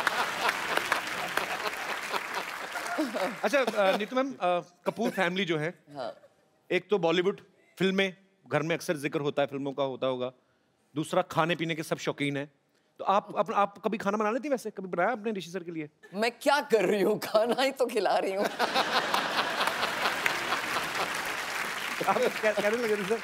अच्छा नीतू मैम, कपूर फैमिली जो है, एक तो बॉलीवुड फिल्में, घर में अक्सर जिक्र होता है, फिल्मों का होता होगा. दूसरा खाने पीने के सब शौकीन हैं. तो आप कभी खाना बना लेती? वैसे कभी बनाया आपने ऋषि सर के लिए? मैं क्या कर रही हूँ, खाना ही तो खिला रही हूँ. आप कहने लगे सर?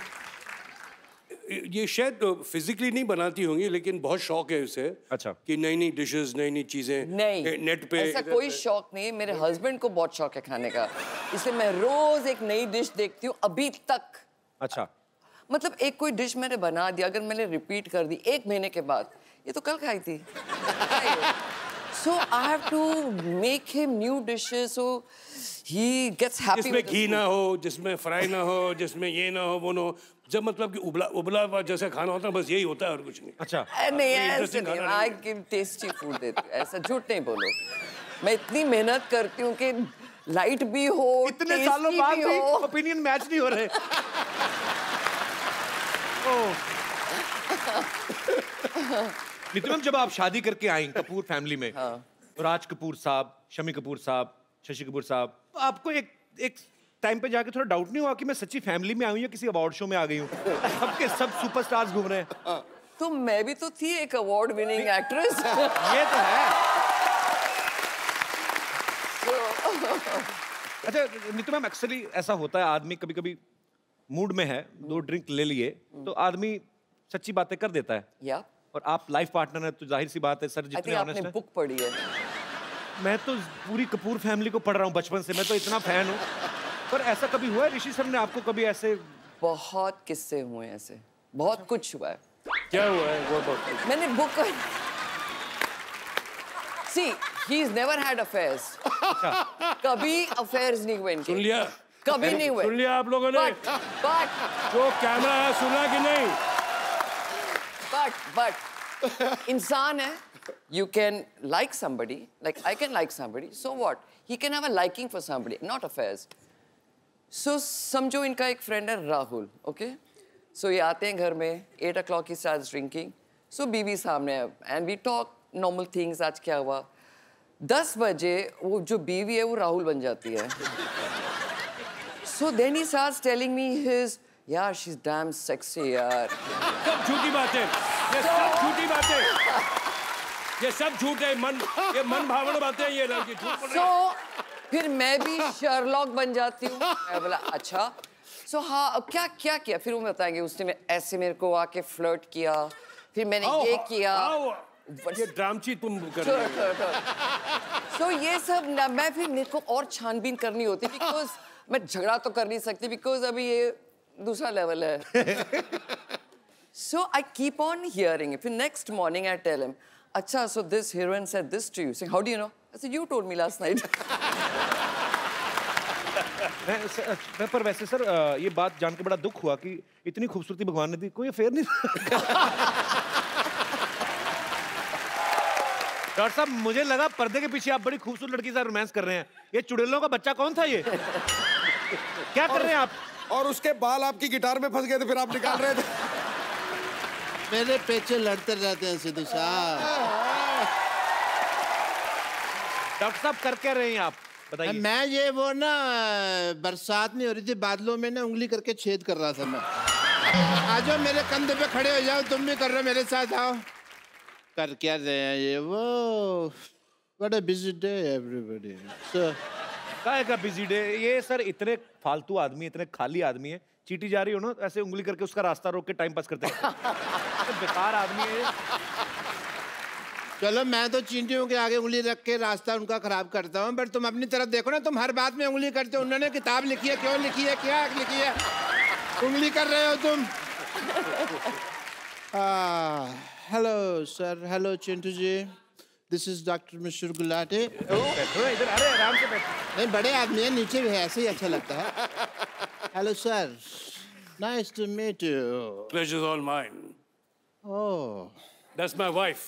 ये शायद फिजिकली नहीं बनाती होंगी लेकिन बहुत शौक है उसे. अच्छा. कि नई नई डिशेस, नई नई चीजें. नहीं, नेट पे ऐसा कोई शौक नहीं है. मेरे हस्बैंड को बहुत शौक है खाने का, इसलिए मैं रोज एक नई डिश देखती हूँ अभी तक. अच्छा. मतलब एक कोई डिश मैंने बना दिया, अगर मैंने रिपीट कर दी 1 महीने के बाद, ये तो कल खाई थी। So I have to make him new dishes so he gets happy. जिसमें घी ना हो, जिसमें फ्राई ना हो, जिसमें ये ना हो, वो ना हो, जब मतलब कि उबला हुआ जैसा खाना होता है, बस यही होता है और कुछ नहीं। अच्छा नहीं ऐसे नहीं, I give tasty food देती हूँ, ऐसा झूठ नहीं बोलो। मैं इतनी मेहनत करती हूँ कि लाइट भी हो, इतने सालों बाद भी ओपिनियन मैच नहीं हो रहे। नीतू मैम, जब आप शादी करके आई कपूर फैमिली में, राज कपूर साहब, शमी कपूर साहब, शशि कपूर साहब, आपको एक टाइम पे जाके थोड़ा डाउट नहीं हुआ कि मैं सच्ची फैमिली में आई हूँ या किसी अवार्ड शो में आ गई हूँ? सबके सब सुपरस्टार्स घूम रहे हैं। तो मैं भी तो थी एक अवार्ड विनिंग एक्ट्रेस। ये तो है। अच्छा नीतू मैम, अक्सर ऐसा होता है, आदमी कभी कभी मूड में है, 2 ड्रिंक ले लिए तो आदमी सच्ची बातें कर देता है। या और आप लाइफ पार्टनर हैं तो जाहिर सी बात है सर, जितने ऑनेस्ट आपने बुक पढ़ी है। मैं तो पूरी कपूर फैमिली को पढ़ रहा हूँ बचपन से, मैं तो इतना फैन हूँ। पर ऐसा कभी हुआ है ऋषि सर ने आपको कभी ऐसे? बहुत किस्से हुए ऐसे, बहुत कुछ हुआ है। क्या हुआ है वो बहुत? मैंने book See, he's never had affairs. कभी affairs नहीं हुए इनके। सुन लिया? कभी नहीं हुए। सुन लिया आप लोगों ने? But जो कैमरा है सुना कि नहीं? But इंसान है, you can like somebody, like I can like somebody, so what? He can have a liking for somebody, not affairs. So समझो इनका एक friend है राहुल, okay? So ये आते हैं घर में, 8 o'clock he starts drinking. So बीवी सामने है, and we talk normal things, आज क्या हुआ? 10 बजे वो जो बीवी है वो राहुल बन जाती है। So then he starts telling me his, यार she's damn sexy यार। सब झूठी बातें, ये सब झूठी बातें, ये सब झूठ है, ये मन भावना बातें हैं, ये लड़की झूठ बोल रही है। So फिर मैं भी शर्लॉक बन जाती हूँ। मैं बोला अच्छा, so हाँ अब क्या किया? फिर वो बताएंगे उसने ऐसे मेरे को आके फ्लर्ट किया, फिर मैंने ये किया। ये ड्रामची तुम कर रही हो। So ये सब मैं फिर मेरे को और छानबीन करनी होती बिकॉज मैं झगड़ा तो कर नहीं सकती बिकॉज अभी ये दूसरा लेवल है। So I keep on hearing it. फिर next morning I tell him, अच्छा so this heroine said this to you. Saying, how do you know? I said you told me last night. पर वैसे सर ये बात जान के बड़ा दुख हुआ कि इतनी खूबसूरती भगवान ने दी, कोई अफेयर नहीं। डॉक्टर साहब मुझे लगा पर्दे के पीछे आप बड़ी खूबसूरत लड़की से रोमांस कर रहे हैं। ये चुड़ैलों का बच्चा कौन था ये? क्या कर रहे हैं आप? और उसके बाल आपकी गिटार में फंस गए थे, फिर आप निकाल रहे थे। मेरे पीछे लड़ते रहते हैं सिद्धू साहब। डॉक्टर साहब कर क्या रहे हैं आप, बताइए? मैं ये वो ना बरसात नहीं हो रही थी, बादलों में ना उंगली करके छेद कर रहा था मैं। आ जाओ मेरे कंधे पे खड़े हो जाओ, तुम भी कर रहे हो मेरे साथ, आओ। कर क्या रहे हैं ये वो? What a busy day everybody. क्या का बिजी डे? ये सर इतने फालतू आदमी, इतने खाली आदमी है, चीटी जा रही हो ना ऐसे उंगली करके उसका रास्ता रोक के टाइम पास करते हैं। बेकार आदमी है। चलो मैं तो चींटियों के आगे उंगली रख के रास्ता उनका खराब करता हूँ, बट तुम अपनी तरफ देखो ना, तुम हर बात में उंगली करते हो। उन्होंने किताब लिखी है, क्यों लिखी है, क्या लिखी है, उंगली कर रहे हो तुम। Hello sir, hello Chintu ji, this is doctor Mishra Gulati. इधर अरे आराम से बैठो। नहीं बड़े आदमी है, नीचे भी है, ऐसे ही अच्छा लगता है। Hello sir, nice to meet you. Pleasure's all mine. Oh, that's my wife.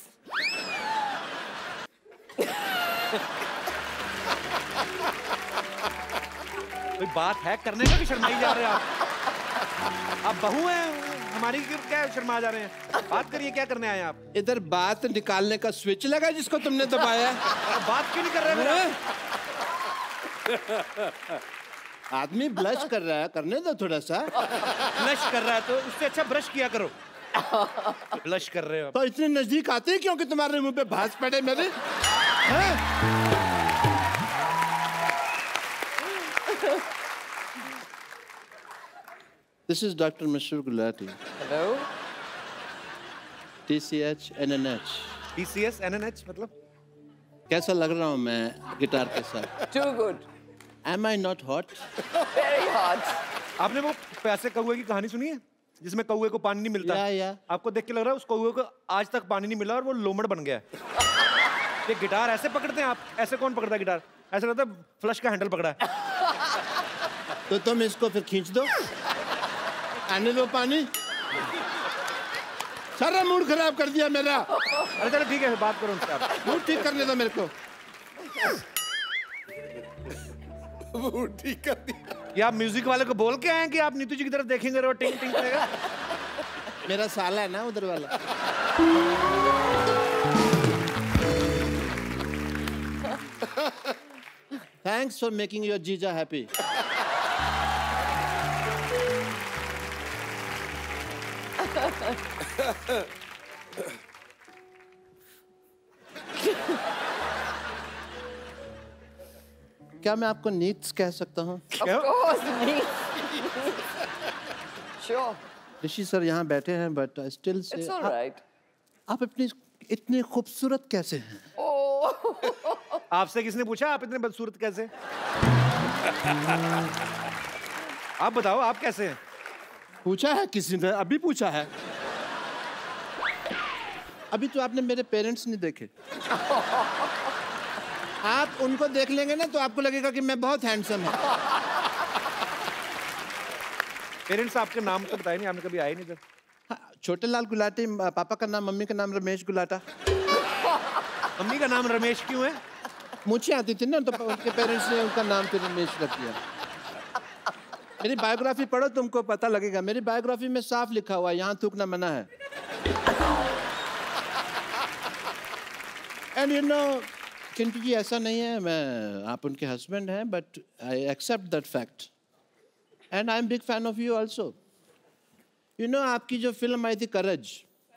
कोई बात है करने का कि शर्माई जा रहे हैं आप बहू हैं हमारी, क्या शर्मा जा रहे हैं? बात करिए, क्या करने आए आप? इधर बात निकालने का स्विच लगा जिसको तुमने दबाया। बात क्यों नहीं कर रहे हैं? आदमी ब्लश कर रहा है, करने दो थोड़ा सा। ब्लश कर रहा है तो उससे अच्छा ब्रश किया करो। ब्लश कर रहे हो तो इतने नजदीक आते हैं क्योंकि तुम्हारे मुंह पे भांज पड़े मेरे। This is Dr. Mishra Gulati. Hello. TCH NNH. TCS NNH मतलब? कैसा लग रहा हूँ मैं गिटार के साथ? Too good. Am I not hot? Very hot. आपने वो पैसे कौवे की कहानी सुनी है? जिसमें कौवे को पानी नहीं मिलता। आपको देख के लग रहा है उस कौवे को आज तक पानी नहीं मिला और वो लोमड़ बन गया है। ये गिटार ऐसे पकड़ते हैं आप? ऐसे कौन पकड़ता है गिटार? ऐसा लगता है फ्लश का हैंडल पकड़ा है। तो तुम इसको फिर खींच दो, आने दो पानी। सारा मूड खराब कर दिया मेरा। अरे चलो ठीक है, बात करो उनसे आप। मूड ठीक करने दो मेरे को। मूड ठीक कर दिया। ये आप म्यूजिक वाले को बोल के आए कि आप नीतू जी की तरफ देखेंगे और टिंग टिंग करेगा? मेरा साला है ना उधर वाला। Thanks for making your जीजा happy. क्या मैं आपको नीट्स कह सकता हूँ? Sure. ऋषि सर यहाँ बैठे हैं, but still say It's all right. आप इतनी इतने खूबसूरत कैसे हैं? आपसे किसने पूछा आप इतने बदसूरत कैसे? आप बताओ आप कैसे हैं? पूछा है किसी ने? अभी पूछा है। अभी तो आपने मेरे पेरेंट्स नहीं देखे। आप उनको देख लेंगे ना तो आपको लगेगा कि मैं बहुत हैंडसम हूँ। पेरेंट्स आपके नाम तो बताए नहीं, आपने कभी आए नहीं इधर। हाँ, छोटे लाल गुलाटी, पापा का नाम, मम्मी का नाम रमेश गुलाटा। मम्मी का नाम रमेश क्यों है? मुझे आती थी ना तो उनके पेरेंट्स ने उनका नाम फिर रमेश रख दिया। मेरी बायोग्राफी पढ़ो, तुमको पता लगेगा। मेरी बायोग्राफी में साफ लिखा हुआ है, यहाँ थूकना मना है। And you know Chintu ji, ऐसा नहीं है, मैं आप उनके हस्बैंड हैं, but I accept that fact and I am big fan of you also. You know आपकी जो फिल्म आई थी करज।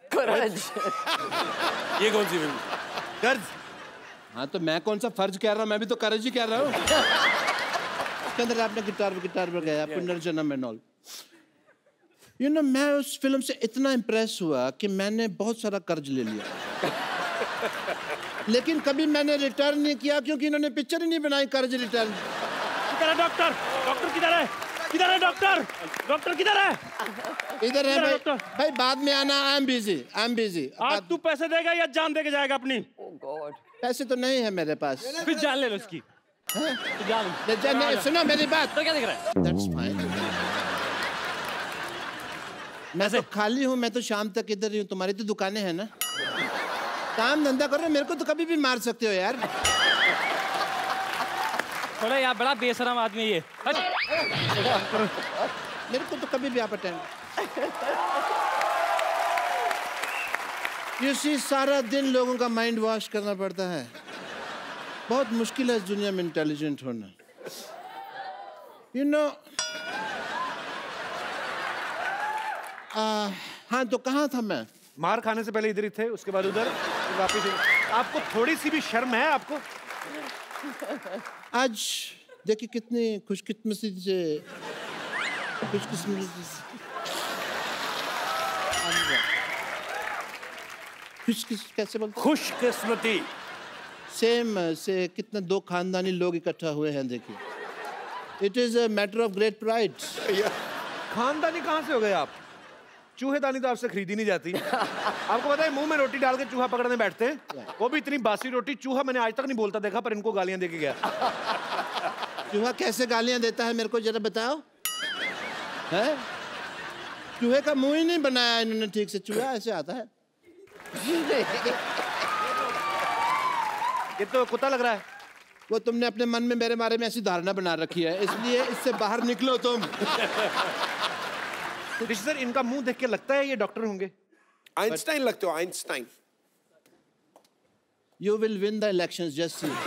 ये कौन सी फिल्म? कर्ज। हाँ तो मैं कौन सा फर्ज कह रहा हूँ, मैं भी तो करज ही कह रहा हूँ। उसके अंदर आपने गिटार बजाया, पुनर्जन्म एंड ऑल। यू नो मैं उस फिल्म से इतना इम्प्रेस हुआ कि मैंने बहुत सारा कर्ज ले लिया। लेकिन कभी मैंने रिटर्न नहीं किया क्योंकि इन्होंने पिक्चर ही नहीं बनाई कर्ज रिटर्न। किधर है डॉक्टर? डॉक्टर किधर है? किधर है डॉक्टर? डॉक्टर किधर है? इधर है भाई। भाई बाद में आना, आई एम बिजी। आज तू पैसे देगा या जान दे के जाएगा अपनी? Oh God. पैसे तो नहीं है मेरे पास। फिर जान ले लो उसकी। सुनो मेरी बात। तो क्या दिख रहा है? That's fine. मैं तो खाली हूँ, मैं तो शाम तक इधर ही हूँ। तुम्हारी तो दुकानें हैं ना, काम धंधा करो, मेरे को तो कभी भी मार सकते हो यार। थोड़ा यार बड़ा बेशरम आदमी ये। मेरे को तो कभी भी आप अटेंड। यू सी सारा दिन लोगों का माइंड वॉश करना पड़ता है। बहुत मुश्किल है इस दुनिया में इंटेलिजेंट होना। यू नो हाँ तो कहाँ था मैं? मार खाने से पहले इधर ही थे, उसके बाद उधर, वापस। आपको थोड़ी सी भी शर्म है आपको? आज देखिए कितनी खुशकिस्मती से कैसे बोलते? खुशकिस्मती सेम से कितने दो खानदानी लोग इकट्ठा हुए हैं। देखिए, it is a matter of great pride. खानदानी कहाँ से हो गए आप? चूहेदानी तो आपसे खरीदी नहीं जाती। आपको पता है मुंह में रोटी डाल के चूहा पकड़ने बैठते हैं, वो भी इतनी बासी रोटी। चूहा मैंने आज तक नहीं बोलता देखा, पर इनको गालियां दे के गया। चूहा कैसे गालियां देता है मेरे को जरा बताओ। है चूहे का मुंह ही नहीं बनाया इन्होंने ठीक से, चूहा ऐसे आता है। ये तो कुत्ता लग रहा है। वो तुमने अपने मन में मेरे बारे में ऐसी धारणा बना रखी है, इसलिए इससे बाहर निकलो तुम। ऋषि सर, इनका मुंह देख के लगता है ये डॉक्टर होंगे। आइंस्टाइन लगते हो, Einstein. You will win the elections, just see.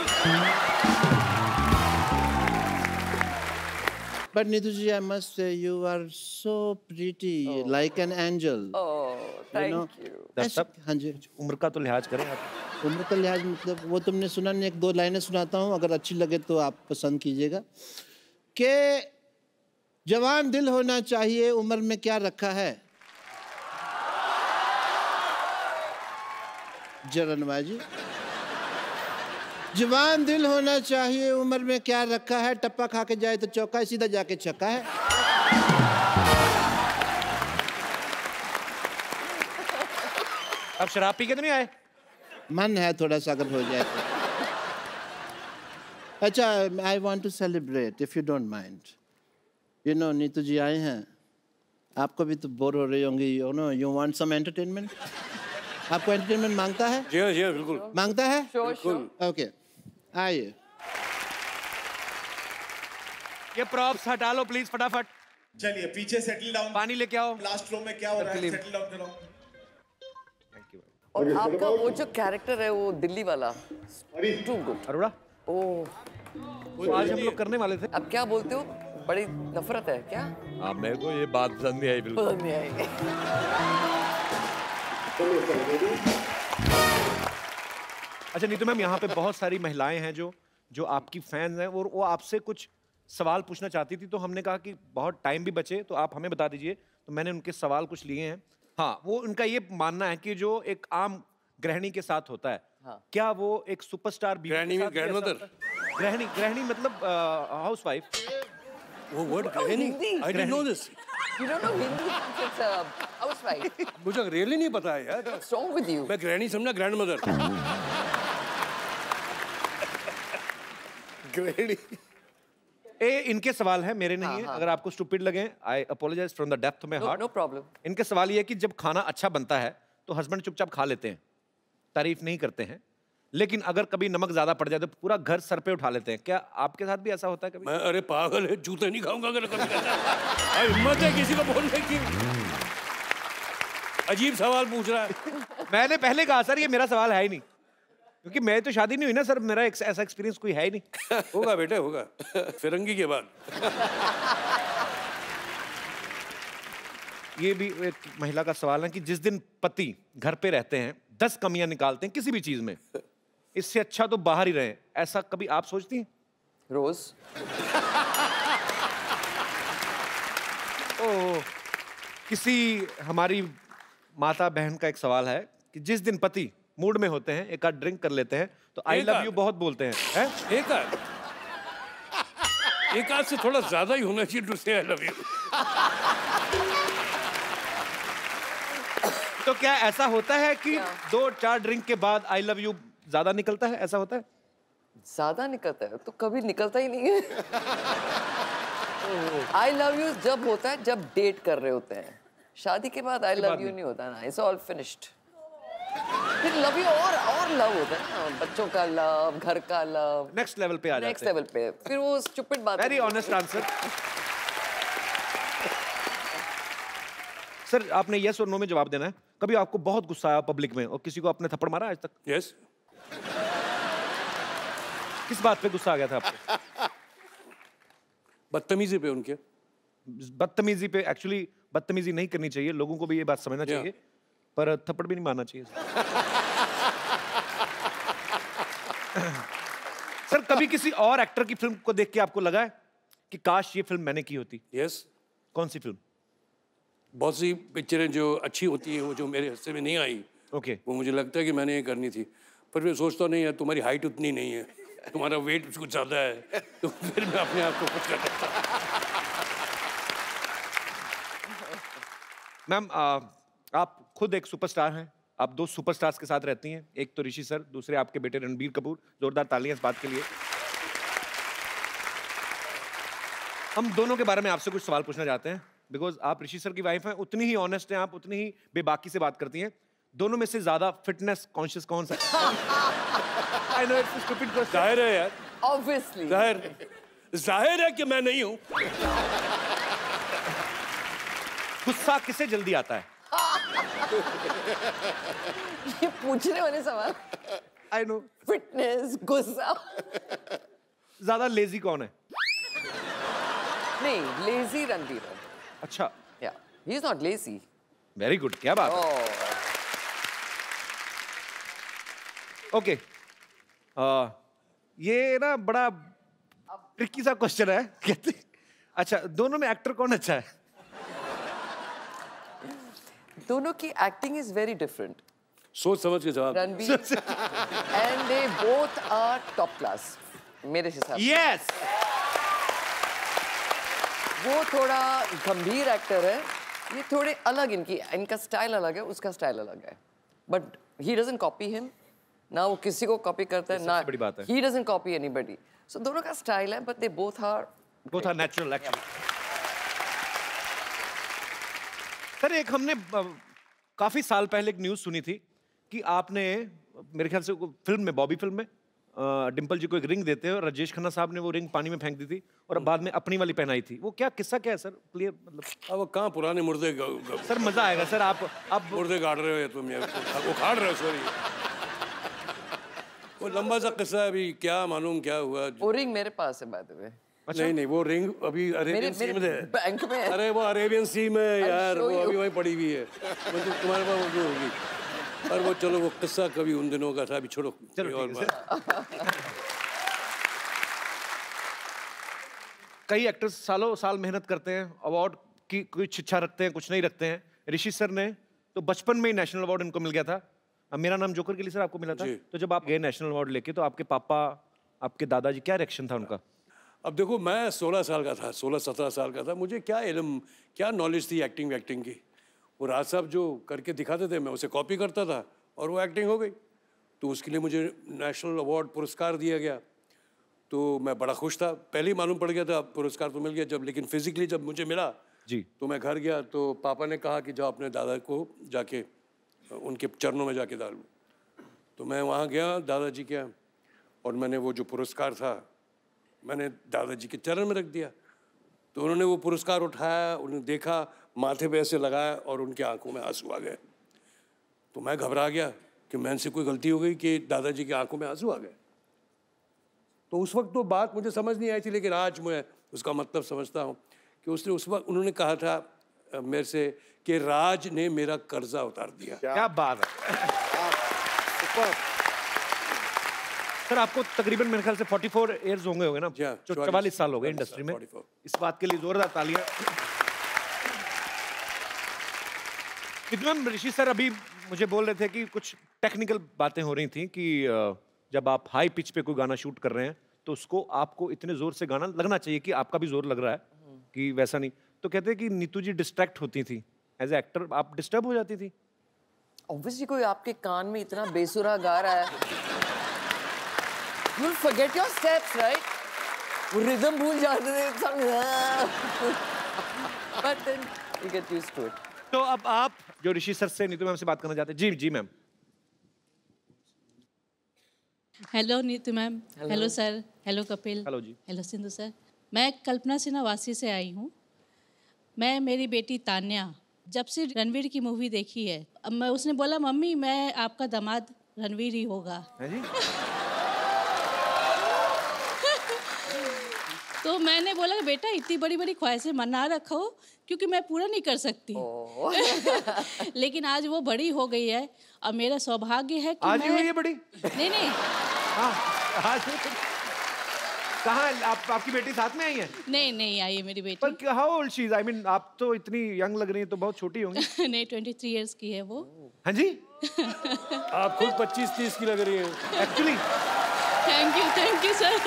But Neetu ji, I must say you are so pretty, like an angel. Oh, thank you. हाँ जी। उम्र का तो लिहाज करें आप। उम्र का लिहाज मतलब वो तुमने सुना नहीं, एक दो लाइनें सुनाता हूँ, अगर अच्छी लगे तो आप पसंद कीजिएगा। कि जवान दिल होना चाहिए, उम्र में क्या रखा है। जरनबाजी। जवान दिल होना चाहिए, उम्र में क्या रखा है। टप्पा खा के जाए तो चौका है, सीधा जाके छक्का है। अब शराब पी के तो नहीं आए? मन है थोड़ा सा अगर हो जाए तो। अच्छा, I want to celebrate if you don't mind. You know Neetu ji आए हैं, आपको भी तो बोर हो रही होंगी, you know you want some entertainment. आपको एंटरटेनमेंट मांगता है? जी जी बिल्कुल मांगता है। बिल्कुल ओके आइए। ये प्रॉप्स हटा लो प्लीज फटाफट। चलिए पीछे सेटल डाउन, पानी लेके आओ। लास्ट रो में क्या हो रहा है, सेटल डाउन करो। और आपका वो जो कैरेक्टर है वो दिल्ली वाला, टू गुड। अरोड़ा, ओह तो आज हम लोग करने वाले थे। अब क्या बोलते हो, बड़ी नफरत है क्या? हाँ, मेरे को ये बात पसंद नहीं आई बिल्कुल। पसंद नहीं आई। अच्छा नीतू मैम, यहाँ पे बहुत सारी महिलाएं हैं जो आपकी फैंस हैं और वो आपसे कुछ सवाल पूछना चाहती थी, तो हमने कहा कि बहुत टाइम भी बचे तो आप हमें बता दीजिए, तो मैंने उनके सवाल कुछ लिए हैं। हाँ, वो उनका ये मानना है कि जो एक आम गृहिणी के साथ होता है, हाँ। क्या वो एक सुपरस्टार गृहिणी में ग्रैंडमदर? गृहिणी मतलब हाउसवाइफ। वो वर्ड गृहिणी, I didn't know this. You don't know Hindi? It's a housewife. मुझे रियली नहीं पता है यार। What's wrong with you? मैं गृहिणी समझा ग्रैंडमदर। गृहिणी। इनके सवाल है, मेरे नहीं है। अगर आपको स्टूपिड लगे, I apologise from the depth of my heart. No problem. इनके सवाल ये है कि जब खाना अच्छा बनता है तो हस्बैंड चुपचाप खा लेते हैं, तारीफ नहीं करते हैं, लेकिन अगर कभी नमक ज्यादा पड़ जाए तो पूरा घर सर पे उठा लेते हैं। क्या आपके साथ भी ऐसा होता है कभी? मैं अरे पागल है, जूते नहीं खाऊंगा अगर कभी ऐसा हिम्मत है किसी को बोलने की। अजीब सवाल पूछ रहा है। मैंने पहले कहा सर ये मेरा सवाल है ही नहीं, क्योंकि मैं तो शादी नहीं हुई ना सर, मेरा ऐसा एक्सपीरियंस कोई है ही नहीं। होगा बेटे होगा, फिरंगी के बाद। ये भी एक महिला का सवाल है कि जिस दिन पति घर पे रहते हैं 10 कमियां निकालते हैं किसी भी चीज में, इससे अच्छा तो बाहर ही रहे, ऐसा कभी आप सोचती हैं? रोज। ओ, किसी हमारी माता बहन का एक सवाल है कि जिस दिन पति मूड में होते हैं, एक आध ड्रिंक कर लेते हैं, तो आई लव यू बहुत बोलते हैं, हैं? एक आध से थोड़ा ज्यादा ही होना चाहिए टू से आई लव यू। तो क्या ऐसा होता है कि 2-4 ड्रिंक के बाद आई लव यू ज्यादा निकलता है? ऐसा होता है? ज्यादा निकलता है तो कभी निकलता ही नहीं है। आई लव यू जब होता है जब डेट कर रहे होते हैं, शादी के बाद आई लव यू नहीं होता ना, इट्स ऑल फिनिश्ड। फिर लव यू और लव होता है ना, बच्चों का लव, घर का लव, नेक्स्ट लेवल पे आ जाते हैं। नेक्स्ट लेवल पे फिर वो स्टूपिड बात। Very honest answer. सर आपने यस और नो में जवाब देना है। कभी आपको बहुत गुस्सा आया पब्लिक में और किसी को आपने थप्पड़ मारा आज तक? यस। किस बात पे गुस्सा आ गया था आपको? बदतमीजी पे उनके। बदतमीजी पे? एक्चुअली बदतमीजी नहीं करनी चाहिए, लोगों को भी ये बात समझना चाहिए, पर थप्पड़ भी नहीं मारना चाहिए। सर कभी किसी और एक्टर की फिल्म को देख के आपको लगा है कि काश ये फिल्म मैंने की होती? यस। कौन सी फिल्म? बहुत सी पिक्चरें जो अच्छी होती हैं वो जो मेरे हिस्से में नहीं आई, ओके, वो मुझे लगता है कि मैंने ये करनी थी, पर मैं सोचता नहीं है तुम्हारी हाइट उतनी नहीं है, तुम्हारा वेट कुछ ज्यादा है, तो फिर मैं अपने आप को खुश कर सकता। मैम आप खुद एक सुपरस्टार हैं, आप 2 सुपरस्टार्स के साथ रहती हैं, एक तो ऋषि सर, दूसरे आपके बेटे रणबीर कपूर। जोरदार तालियां इस बात के लिए। हम दोनों के बारे में आपसे कुछ सवाल पूछना चाहते हैं, बिकॉज आप ऋषि सर की वाइफ हैं, उतनी ही ऑनेस्ट हैं आप, उतनी ही बेबाकी से बात करती हैं। दोनों में से ज्यादा फिटनेस कॉन्शियस कौन सा है? I know it's a stupid question. जाहिर है यार, Obviously. जाहिर है कि मैं नहीं हूं। गुस्सा किसे जल्दी आता है? ये पूछने वाले सवाल। I know. फिटनेस, गुस्सा। ज्यादा लेजी कौन है? नहीं, लेजी रणबीर है। अच्छा, Yeah, he is not lazy. Very good, क्या बात है। ओके, ये ना बड़ा ट्रिकी सा क्वेश्चन है। कहते अच्छा, दोनों में एक्टर कौन अच्छा है? दोनों की एक्टिंग इज वेरी डिफरेंट। सोच समझ के जवाब। Ranbir and they both are top class मेरे हिसाब से। यस, वो थोड़ा गंभीर एक्टर है, ये थोड़े अलग, इनका स्टाइल अलग है, उसका स्टाइल अलग है। but he doesn't copy him. ना वो किसी को कॉपी करता है ना बड़ी बात है. he doesn't copy anybody. So दोनों का स्टाइल है, but they both are natural actually. Sir एक हमने काफी साल पहले एक न्यूज़ सुनी थी कि आपने मेरे ख्याल से फिल्म में बॉबी फिल्म में डिम्पल जी को एक रिंग देते हैं और राजेश खन्ना साहब ने वो रिंग पानी में फेंक दी थी और अब बाद में अपनी वाली पहनाई थी. वो क्या किस्सा क्या है सर? क्लियर मतलब. अब कहाँ पुराने मुर्दे सर मजा आएगा सर. आप मुर्दे गाड़ रहे हो तुम, वो खाड़ रहे हो. सॉरी, वो लंबा सा किस्सा है. अभी क्या मालूम क्या हुआ. वो रिंग मेरे पास है बाय द वे. नहीं वो रिंग अभी अरेबियन सी में है. बैंक में है. अरे वो अरेबियन सी में यार, वो अभी वहीं पड़ी हुई है. मतलब तुम्हारे पास वो होगी. और वो चलो वो किस्सा कभी उन दिनों का था, अभी छोड़ो. कई एक्टर्स सालों साल मेहनत करते हैं, अवार्ड की कुछ इच्छा रखते हैं, कुछ नहीं रखते हैं. ऋषि सर ने तो बचपन में ही नेशनल अवार्ड इनको मिल गया था. अब मेरा नाम जोकर के लिए सर आपको मिला था. तो जब आप गए नेशनल अवार्ड लेके तो आपके पापा, आपके दादाजी, क्या रिएक्शन था उनका? अब देखो मैं 16 साल का था, 16-17 साल का था. मुझे क्या इल्म, क्या नॉलेज थी एक्टिंग की. वो राज साहब जो करके दिखाते थे मैं उसे कॉपी करता था और वो एक्टिंग हो गई. तो उसके लिए मुझे नेशनल अवार्ड पुरस्कार दिया गया. तो मैं बड़ा खुश था. पहले ही मालूम पड़ गया था पुरस्कार तो मिल गया जब, लेकिन फिजिकली जब मुझे मिला जी तो मैं घर गया तो पापा ने कहा कि जाओ अपने दादा को जाके उनके चरणों में जाके डाल. तो मैं वहाँ गया दादाजी के, और मैंने वो जो पुरस्कार था मैंने दादाजी के चरण में रख दिया. तो उन्होंने वो पुरस्कार उठाया, उन्होंने देखा, माथे पे ऐसे लगाया और उनकी आंखों में आंसू आ गए. तो मैं घबरा गया कि मैंने कोई गलती हो गई कि दादाजी की आंखों में आंसू आ गए. तो उस वक्त तो बात मुझे समझ नहीं आई थी, लेकिन आज मैं उसका मतलब समझता हूँ कि उसने उस वक्त उन्होंने कहा था मेरे से कि राज ने मेरा कर्जा उतार दिया. क्या बात है सर. आपको तकरीबन मेरे ख्याल से 44 इयर्स होंगे ना? 44 साल हो गए इंडस्ट्री में. इस बात के लिए जोरदार तालियां. मैम ऋषि सर अभी मुझे बोल रहे थे कि कुछ टेक्निकल बातें हो रही थी कि जब आप हाई पिच पे कोई गाना शूट कर रहे हैं तो उसको आपको इतने जोर से गाना लगना चाहिए कि आपका भी जोर लग रहा है कि वैसा नहीं. तो कहते हैं कि नीतू जी डिस्ट्रैक्ट होती थी एज ए एक्टर, आप डिस्टर्ब हो जाती थी? ऑब्वियसली कोई आपके कान में इतना बेसुरा गा रहा है, you'll forget your steps, right? वो रिदम भूल जाते थे. But then you get used to it. तो अब आप जो ऋषि सर से नीतू मैम से बात करना चाहते हैं. जी जी ma'am. Hello Neetu ma'am. Hello sir. Hello Kapil. Hello जी. Hello Sindhu sir. मैं कल्पना सिन्हा वासी से आई हूँ. मैं, मेरी बेटी तान्या, जब से रणवीर की मूवी देखी है, मैं उसने बोला मम्मी मैं आपका दामाद रणवीर ही होगा. तो मैंने बोला बेटा इतनी बड़ी बड़ी ख्वाहिशें मना रखो क्योंकि मैं पूरा नहीं कर सकती. लेकिन आज वो बड़ी हो गई है और मेरा सौभाग्य है कि आज ही हुई है बड़ी? नहीं. कहाँ आपकी बेटी साथ में आई है? नहीं आई है मेरी बेटी. पर how old she is? I mean आप तो इतनी यंग लग रही हैं, तो बहुत छोटी होंगी. नहीं 23 इयर्स की है वो. हाँ जी. आप खुद 25-30 की लग रही हैं एक्चुअली. Thank you sir.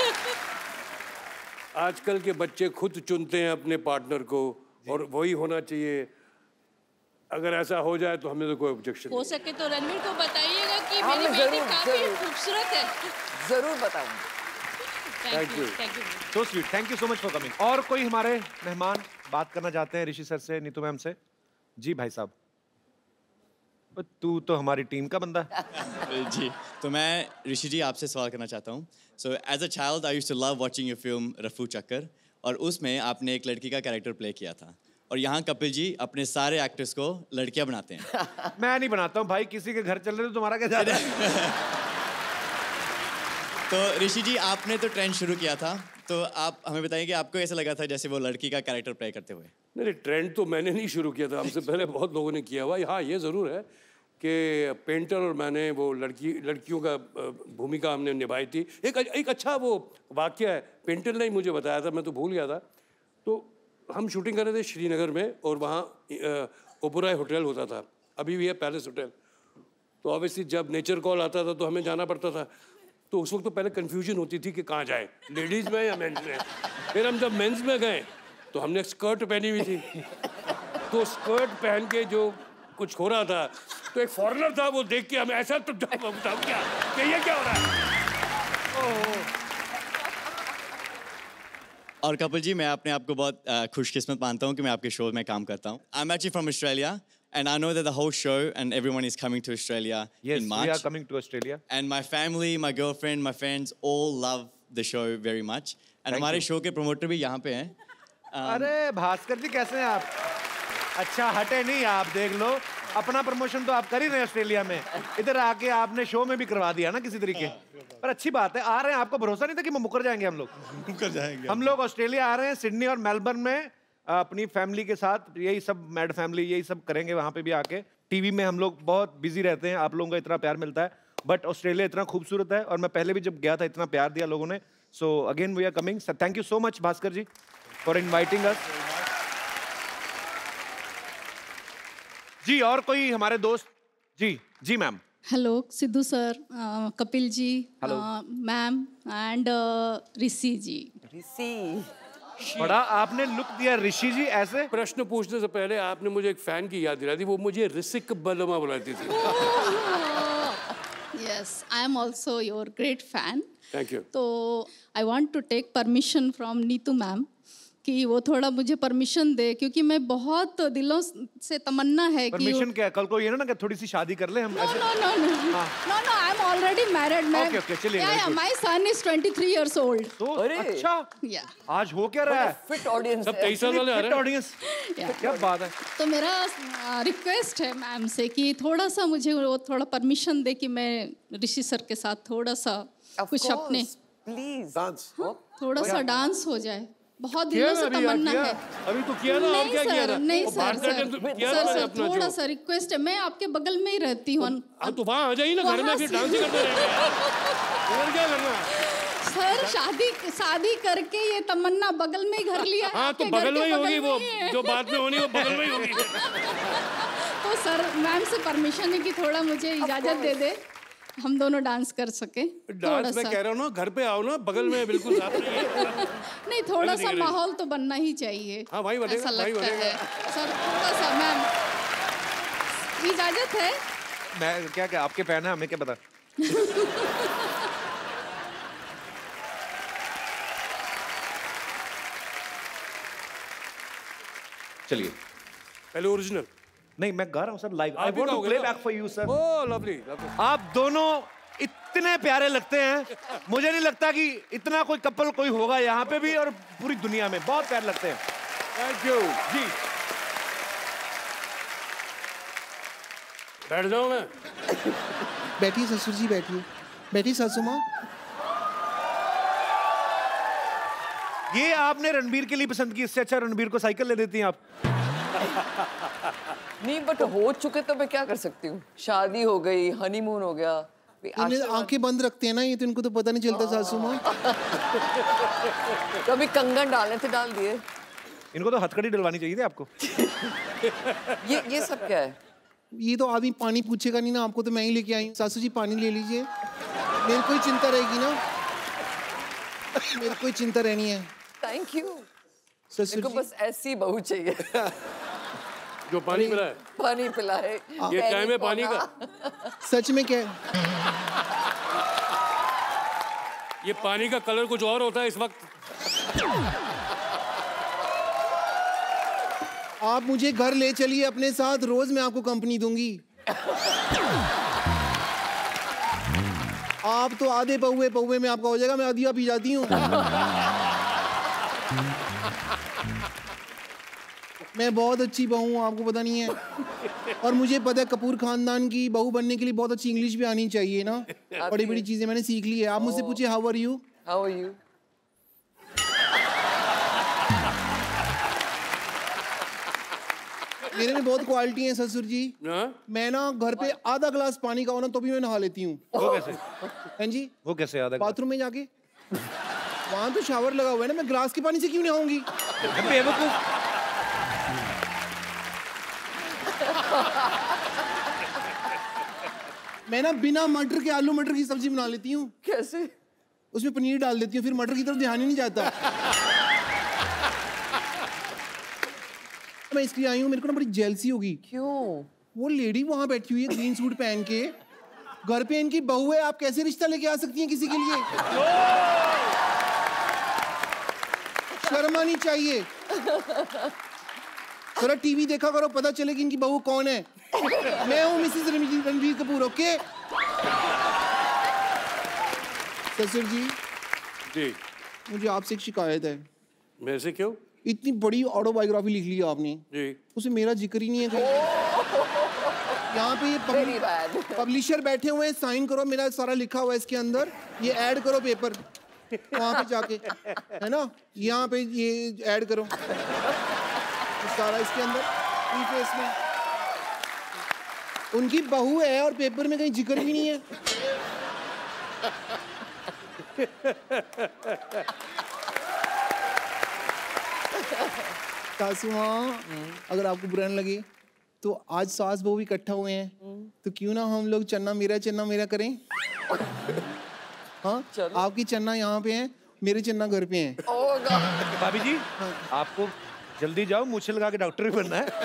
आजकल के बच्चे खुद चुनते हैं अपने पार्टनर को और वही होना चाहिए. अगर ऐसा हो जाए तो हमें तो कोई ऑब्जेक्शन हो सके तो रणवीर को बताइएगा कि मेरी बेटी काफी खूबसूरत है. जरूर बताऊंगी. Thank you. So sweet. Thank you so much for coming. और कोई हमारे मेहमान बात करना चाहते हैं ऋषि सर से, नीतू मैम से? जी भाई साहब. तू तो हमारी टीम का बंदा है. जी तो मैं ऋषि जी आपसे सवाल करना चाहता हूँ. So as a child I used to love watching your film Rafoo Chakkar, और उसमें आपने एक लड़की का कैरेक्टर प्ले किया था, और यहाँ कपिल जी अपने सारे एक्टर्स को लड़कियाँ बनाते हैं. मैं नहीं बनाता हूँ भाई, किसी के घर चल रहे तो तुम्हारा क्या जा रहा है? तो ऋषि जी आपने तो ट्रेंड शुरू किया था, तो आप हमें बताइए कि आपको ऐसा लगा था जैसे वो लड़की का कैरेक्टर प्ले करते हुए? नहीं ट्रेंड तो मैंने नहीं शुरू किया था, हमसे पहले बहुत लोगों ने किया हुआ. हाँ ये ज़रूर है कि पेंटर और मैंने वो लड़कियों का भूमिका हमने निभाई थी. एक अच्छा वो वाकया है, पेंटर ने ही मुझे बताया था, मैं तो भूल गया था. तो हम शूटिंग कर रहे थे श्रीनगर में, और वहाँ ओबराय होटल होता था, अभी भी है पैलेस होटल. तो ऑब्वियसली जब नेचर कॉल आता था तो हमें जाना पड़ता था. तो उस वक्त तो पहले कन्फ्यूजन होती थी कि कहाँ जाए, लेडीज़ में या मेंस में. फिर हम जब मेंस में गए तो हमने स्कर्ट पहनी हुई थी, तो स्कर्ट पहन के जो कुछ हो रहा था, तो एक फॉरेनर था, वो देख के हमें ऐसा तो बताओ क्या कि ये क्या हो रहा है। और कपिल जी, मैं अपने आप को बहुत खुशकिस्मत मानता हूँ कि मैं आपके शो में काम करता हूँ. I'm actually from Australia, and I know that the whole show and everyone is coming to Australia in March. Yes, we are coming to Australia. And my family, my girlfriend, my friends all love the show very much. And हमारे शो के प्रमोटर भी यहाँ पे हैं. अरे भास्कर जी, कैसे हैं आप? अच्छा हटे नहीं आप, देख लो अपना प्रमोशन तो आप कर ही रहे हैं ऑस्ट्रेलिया में, इधर आके आपने शो में भी करवा दिया ना किसी तरीके. पर अच्छी बात है, आ रहे हैं. आपको भरोसा नहीं था कि मुकर जाएंगे हम लोग? मुकर जाएंगे हम लोग ऑस्ट्रेलिया आ रहे हैं, सिडनी और मेलबर्न में अपनी फैमिली के साथ. यही सब मैड फैमिली यही सब करेंगे वहाँ पे भी आके. टीवी में हम लोग बहुत बिजी रहते हैं, आप लोगों का इतना प्यार मिलता है, बट ऑस्ट्रेलिया इतना खूबसूरत है और मैं पहले भी जब गया था इतना प्यार दिया लोगों ने. So again we are coming. Thank you so much Bhaskar ji for inviting us. जी और कोई हमारे दोस्त? जी जी ma'am. Hello Sidhu sir, Kapil ji, ma'am and Rishi ji. Rishi बड़ा आपने लुक दिया ऋषि जी ऐसे. प्रश्न पूछने से पहले आपने मुझे एक फैन की याद दिलाई थी, वो मुझे ऋषिक बलमा बुलाती थी. Yes, I am also your great fan. Thank you. तो I want to take permission from Neetu ma'am कि वो थोड़ा मुझे परमिशन दे, क्योंकि मैं बहुत दिलों से तमन्ना है कि परमिशन क्या, कल को ये ना कि थोड़ी सी शादी कर ले हम. No I am already married. Okay चलिए. My son is 23 years old. तो अच्छा आज हो क्या रहा है? फिट ऑडियंस, सब 23 साल वाले आ रहे हैं. ऑडियंस, क्या बात है. तो मेरा रिक्वेस्ट है मैम से कि थोड़ा सा मुझे वो थोड़ा परमिशन दे कि मैं ऋषि सर के साथ थोड़ा सा कुछ अपने प्लीज डांस, थोड़ा सा डांस हो जाए. बहुत दिनों से तमन्ना है. अभी तो किया ना, और क्या किया था? नहीं सर, थोड़ा सा रिक्वेस्ट है. मैं आपके बगल में ही रहती हूँ. तो वहाँ आ जाइए ना, घर में फिर डांस ही करते रहेंगे. और क्या करना सर? शादी करके ये तमन्ना बगल में ही घर लिया. हाँ तो बगल में ही होगी वो, जो बात में होनी वो बगल में ही होगी. तो सर मैम से परमिशन है कि थोड़ा मुझे इजाजत दे दे, हम दोनों डांस कर सके. डांस मैं कह रहा हूँ ना, घर पे आओ ना, बगल में बिल्कुल साथ में. नहीं, थोड़ा सा माहौल तो बनना ही चाहिए. हाँ भाई बनेगा, ऐसा लगता है सर. थोड़ा सा मैम इजाजत है. मैं क्या आपके फैन है, हमें क्या पता. चलिए पहले ओरिजिनल. नहीं मैं गा रहा हूँ sir live. I want to play back for you sir. Oh lovely. आप दोनों इतने प्यारे लगते हैं, मुझे नहीं लगता कि इतना कोई कपल कोई होगा यहाँ पे भी और पूरी दुनिया में. बहुत प्यारे लगते हैं. Thank you ji. बैठ जाओ मैं. बैठिए ससुर जी, बैठिए. बैठिए सासू माँ. ये आपने रणबीर के लिए पसंद की, इससे अच्छा रणबीर को साइकिल ले देती हैं आप. नहीं बट हो चुके तो मैं क्या कर सकती हूँ. शादी हो गई, हनीमून हो गया. इन्हें आंखें बंद रखते हैं ना ये, तो इनको तो पता नहीं चलता सासू माँ. कभी कंगन डालने थे, डाल दिए. इनको तो हथकड़ी डलवानी चाहिए थी आपको. ये सब क्या है? ये तो आदमी पानी पूछेगा नहीं ना आपको, तो मैं ही लेके आई हूँ. सासू जी पानी ले लीजिए. मेरे को ही चिंता रहेगी ना, मेरे को ही चिंता रहनी है. Thank you. ससुर को बस ऐसी बहू चाहिए जो पानी पिलाए. पानी पिलाए. ये टाइम है पानी का. सच में क्या है? ये पानी का कलर कुछ और होता है इस वक्त. आप मुझे घर ले चलिए अपने साथ, रोज मैं आपको कंपनी दूंगी. आप तो आधे पौवे में आपका हो जाएगा, मैं आधी पी जाती हूँ. मैं बहुत अच्छी बहू हूँ, आपको पता नहीं है. और मुझे पता है कपूर खानदान की बहू बनने के लिए बहुत अच्छी इंग्लिश भी आनी चाहिए ना. बड़ी बड़ी चीजें मैंने सीख ली है. आप मुझसे पूछिए how are you. How are you. मेरे में बहुत क्वालिटी है ससुर जी. मैं ना घर पे आधा गिलास पानी का हो ना तो भी मैं नहा लेती हूँ. वो कैसे? हैं जी? वो कैसे? आधा बाथरूम में जाके, वहां तो शावर लगा हुआ है ना, मैं गिलास के पानी से क्यों नहाऊंगी? मैं ना बिना मटर के आलू मटर की सब्जी बना लेती हूँ. कैसे? उसमें पनीर डाल देती हूँ, फिर मटर की तरफ ध्यान ही नहीं जाता. मैं इसलिए आई हूँ, मेरे को ना बड़ी जेलसी होगी. क्यों? वो लेडी वहां बैठी हुई है ग्रीन सूट पहन के, घर पे इनकी बहू है, आप कैसे रिश्ता लेके आ सकती हैं किसी के लिए? शर्म आनी चाहिए। थोड़ा टीवी देखा करो, पता चले कि इनकी बहू कौन है। मैं हूँ मिसेस रणबीर कपूर, ओके? ससुर जी जी, मुझे आपसे एक शिकायत है। मेरे से क्यों? इतनी बड़ी ऑटोबायोग्राफी लिख ली आपने जी, उसे मेरा जिक्र ही नहीं है कहीं। यहाँ पे ये पब्लिशर बैठे हुए हैं, साइन करो, मेरा सारा लिखा हुआ है इसके अंदर, ये ऐड करो पेपर वहाँ पे जाके, है ना? यहाँ पे ये ऐड करो सारा इसके अंदर प्रीफेस में। उनकी बहू है और पेपर में कहीं जिक्र भी नहीं है। सासू माँ, अगर आपको बुरा न लगे तो आज सास बहू इकट्ठा हुए हैं, तो क्यों ना हम लोग चन्ना मेरा करें? हाँ, आपकी चन्ना यहाँ पे है, मेरे चन्ना घर पे हैं। भाभी जी, आपको जल्दी जाओ, मूछे लगा के डॉक्टर भी बनना है।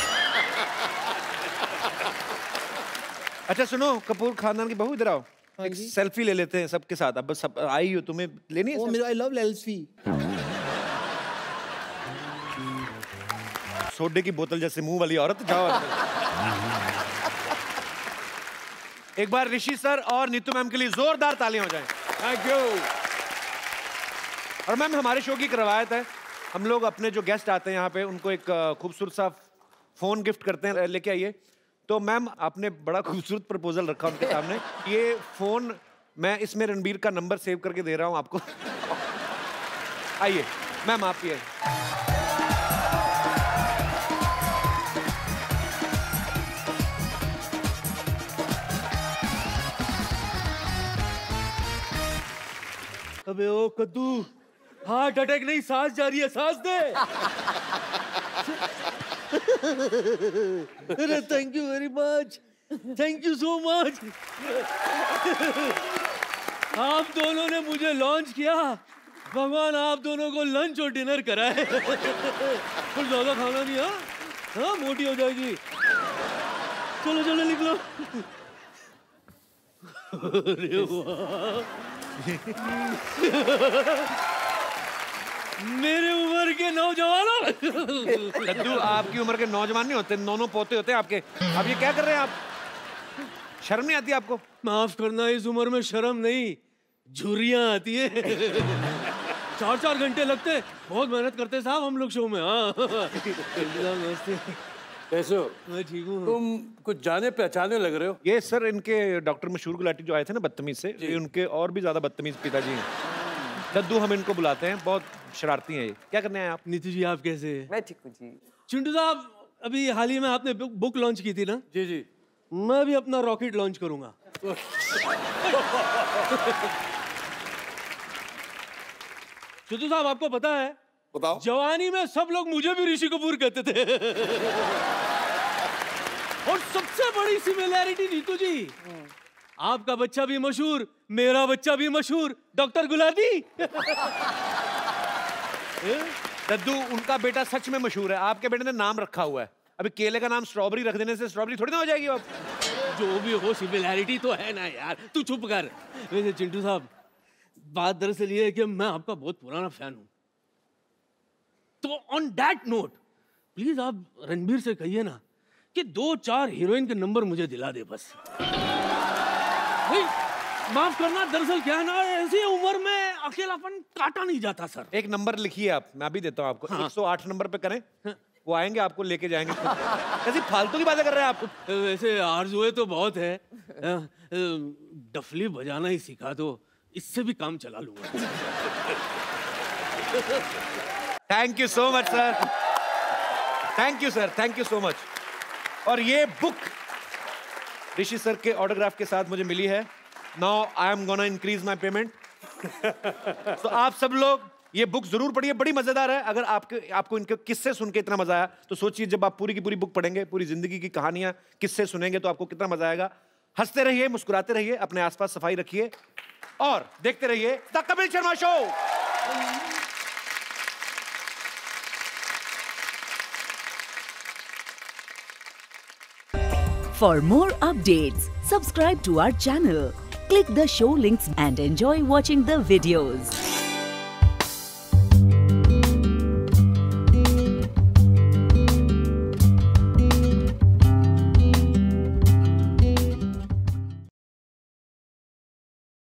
अच्छा सुनो, कपूर खानदान की बहू, इधर आओ। एक सेल्फी ले लेते हैं सबके साथ। अब सब आई हो, तुम्हें लेनी है? ओ मेरा, आई लव सेल्फी। सोडे की बोतल जैसे मुंह वाली औरत, जाओ। एक बार ऋषि सर और नीतू मैम के लिए जोरदार तालियां हो जाएं। Thank you. और मैम, हमारे शो की एक रवायत है, हम लोग अपने जो गेस्ट आते हैं यहाँ पे उनको एक खूबसूरत सा फोन गिफ्ट करते हैं, लेके आइए। तो मैम, आपने बड़ा खूबसूरत प्रपोजल रखा उनके सामने। ये फोन मैं इसमें रणबीर का नंबर सेव करके दे रहा हूँ आपको। आइए मैम, आप ये अबे ओ कद्दू, हार्ट अटैक नहीं, सांस जा रही है, सांस दे। अरे thank you very much, thank you so much. आप दोनों ने मुझे लॉन्च किया, भगवान आप दोनों को लंच और डिनर कराए। कुछ ज्यादा खाना नहीं, हाँ मोटी हो जाएगी। चलो चलो निकलो। अरे वाह, मेरे उम्र के नौजवानों। लड्डू, आपकी उम्र के नौजवान नहीं होते, नौनों पोते होते हैं आपके। अब ये क्या कर रहे हैं आप? शर्म नहीं आती आपको? माफ करना, इस उम्र में शर्म नहीं, झुर्रियां आती है। 4-4 घंटे लगते, बहुत मेहनत करते साहब हम लोग शो में। हाँ कैसे हो? मैं ठीक हूँ। तुम कुछ जाने पहचाने लग रहे हो। ये सर इनके डॉक्टर मशहूर गुलाटी जो आए थे ना बदतमीज से, ये उनके और भी ज्यादा बदतमीज पिताजी हैं। लड्डू हम इनको बुलाते हैं, बहुत शरारती हैं ये। क्या करने आए आप? नीतू जी आप कैसे? मैं ठीक हूँ जी। चिंटू साहब, अभी हाल ही में आपने बुक लॉन्च की थी ना? जी जी। मैं भी अपना रॉकेट लॉन्च करूंगा। चिंटू साहब, आपको पता है, बताओ। जवानी में सब लोग मुझे भी ऋषि कपूर कहते थे। और सबसे बड़ी सिमिलैरिटी नीतू जी, आपका बच्चा भी मशहूर, मेरा बच्चा भी मशहूर, डॉक्टर गुलाटी। लड्डू, उनका बेटा सच में मशहूर है, आपके बेटे ने नाम रखा हुआ है। अभी केले का नाम स्ट्रॉबेरी रख देने से स्ट्रॉबेरी थोड़ी ना हो जाएगी अब। जो भी हो, सिमिलैरिटी तो है ना यार, तू चुप कर। वैसे चिंटू साहब, बात दरअसल ये है कि मैं आपका बहुत पुराना फैन हूं, तो ऑन दैट नोट प्लीज आप रणबीर से कहिए ना कि 2-4 हीरोइन के नंबर मुझे दिला दे बस। भाई माफ करना, दरअसल क्या है ना, ऐसी उम्र में अकेलापन काटा नहीं जाता सर। एक नंबर लिखिए आप, मैं भी देता हूँ आपको। हाँ। 108 नंबर पे करें, वो आएंगे आपको लेके जाएंगे। ऐसी फालतू की बातें कर रहे हैं आप। वैसे आरज़ुएं तो बहुत है, डफली बजाना ही सिखा दो, इससे भी काम चला लूंगा। Thank you so much sir, thank you sir, thank you so much. और ये बुक ऋषि सर के ऑटोग्राफ के साथ मुझे मिली है। Now I am gonna increase my payment. तो आप सब लोग ये बुक जरूर पढ़िए, बड़ी मजेदार है। अगर आपको इनके किस्से सुन के इतना मजा आया, तो सोचिए जब आप पूरी की पूरी बुक पढ़ेंगे, पूरी जिंदगी की कहानियां किस्से सुनेंगे, तो आपको कितना मजा आएगा। हंसते रहिए, मुस्कुराते रहिए, अपने आसपास सफाई रखिए और देखते रहिए the Kapil Sharma show. For more updates, subscribe to our channel, click the show links and enjoy watching the videos.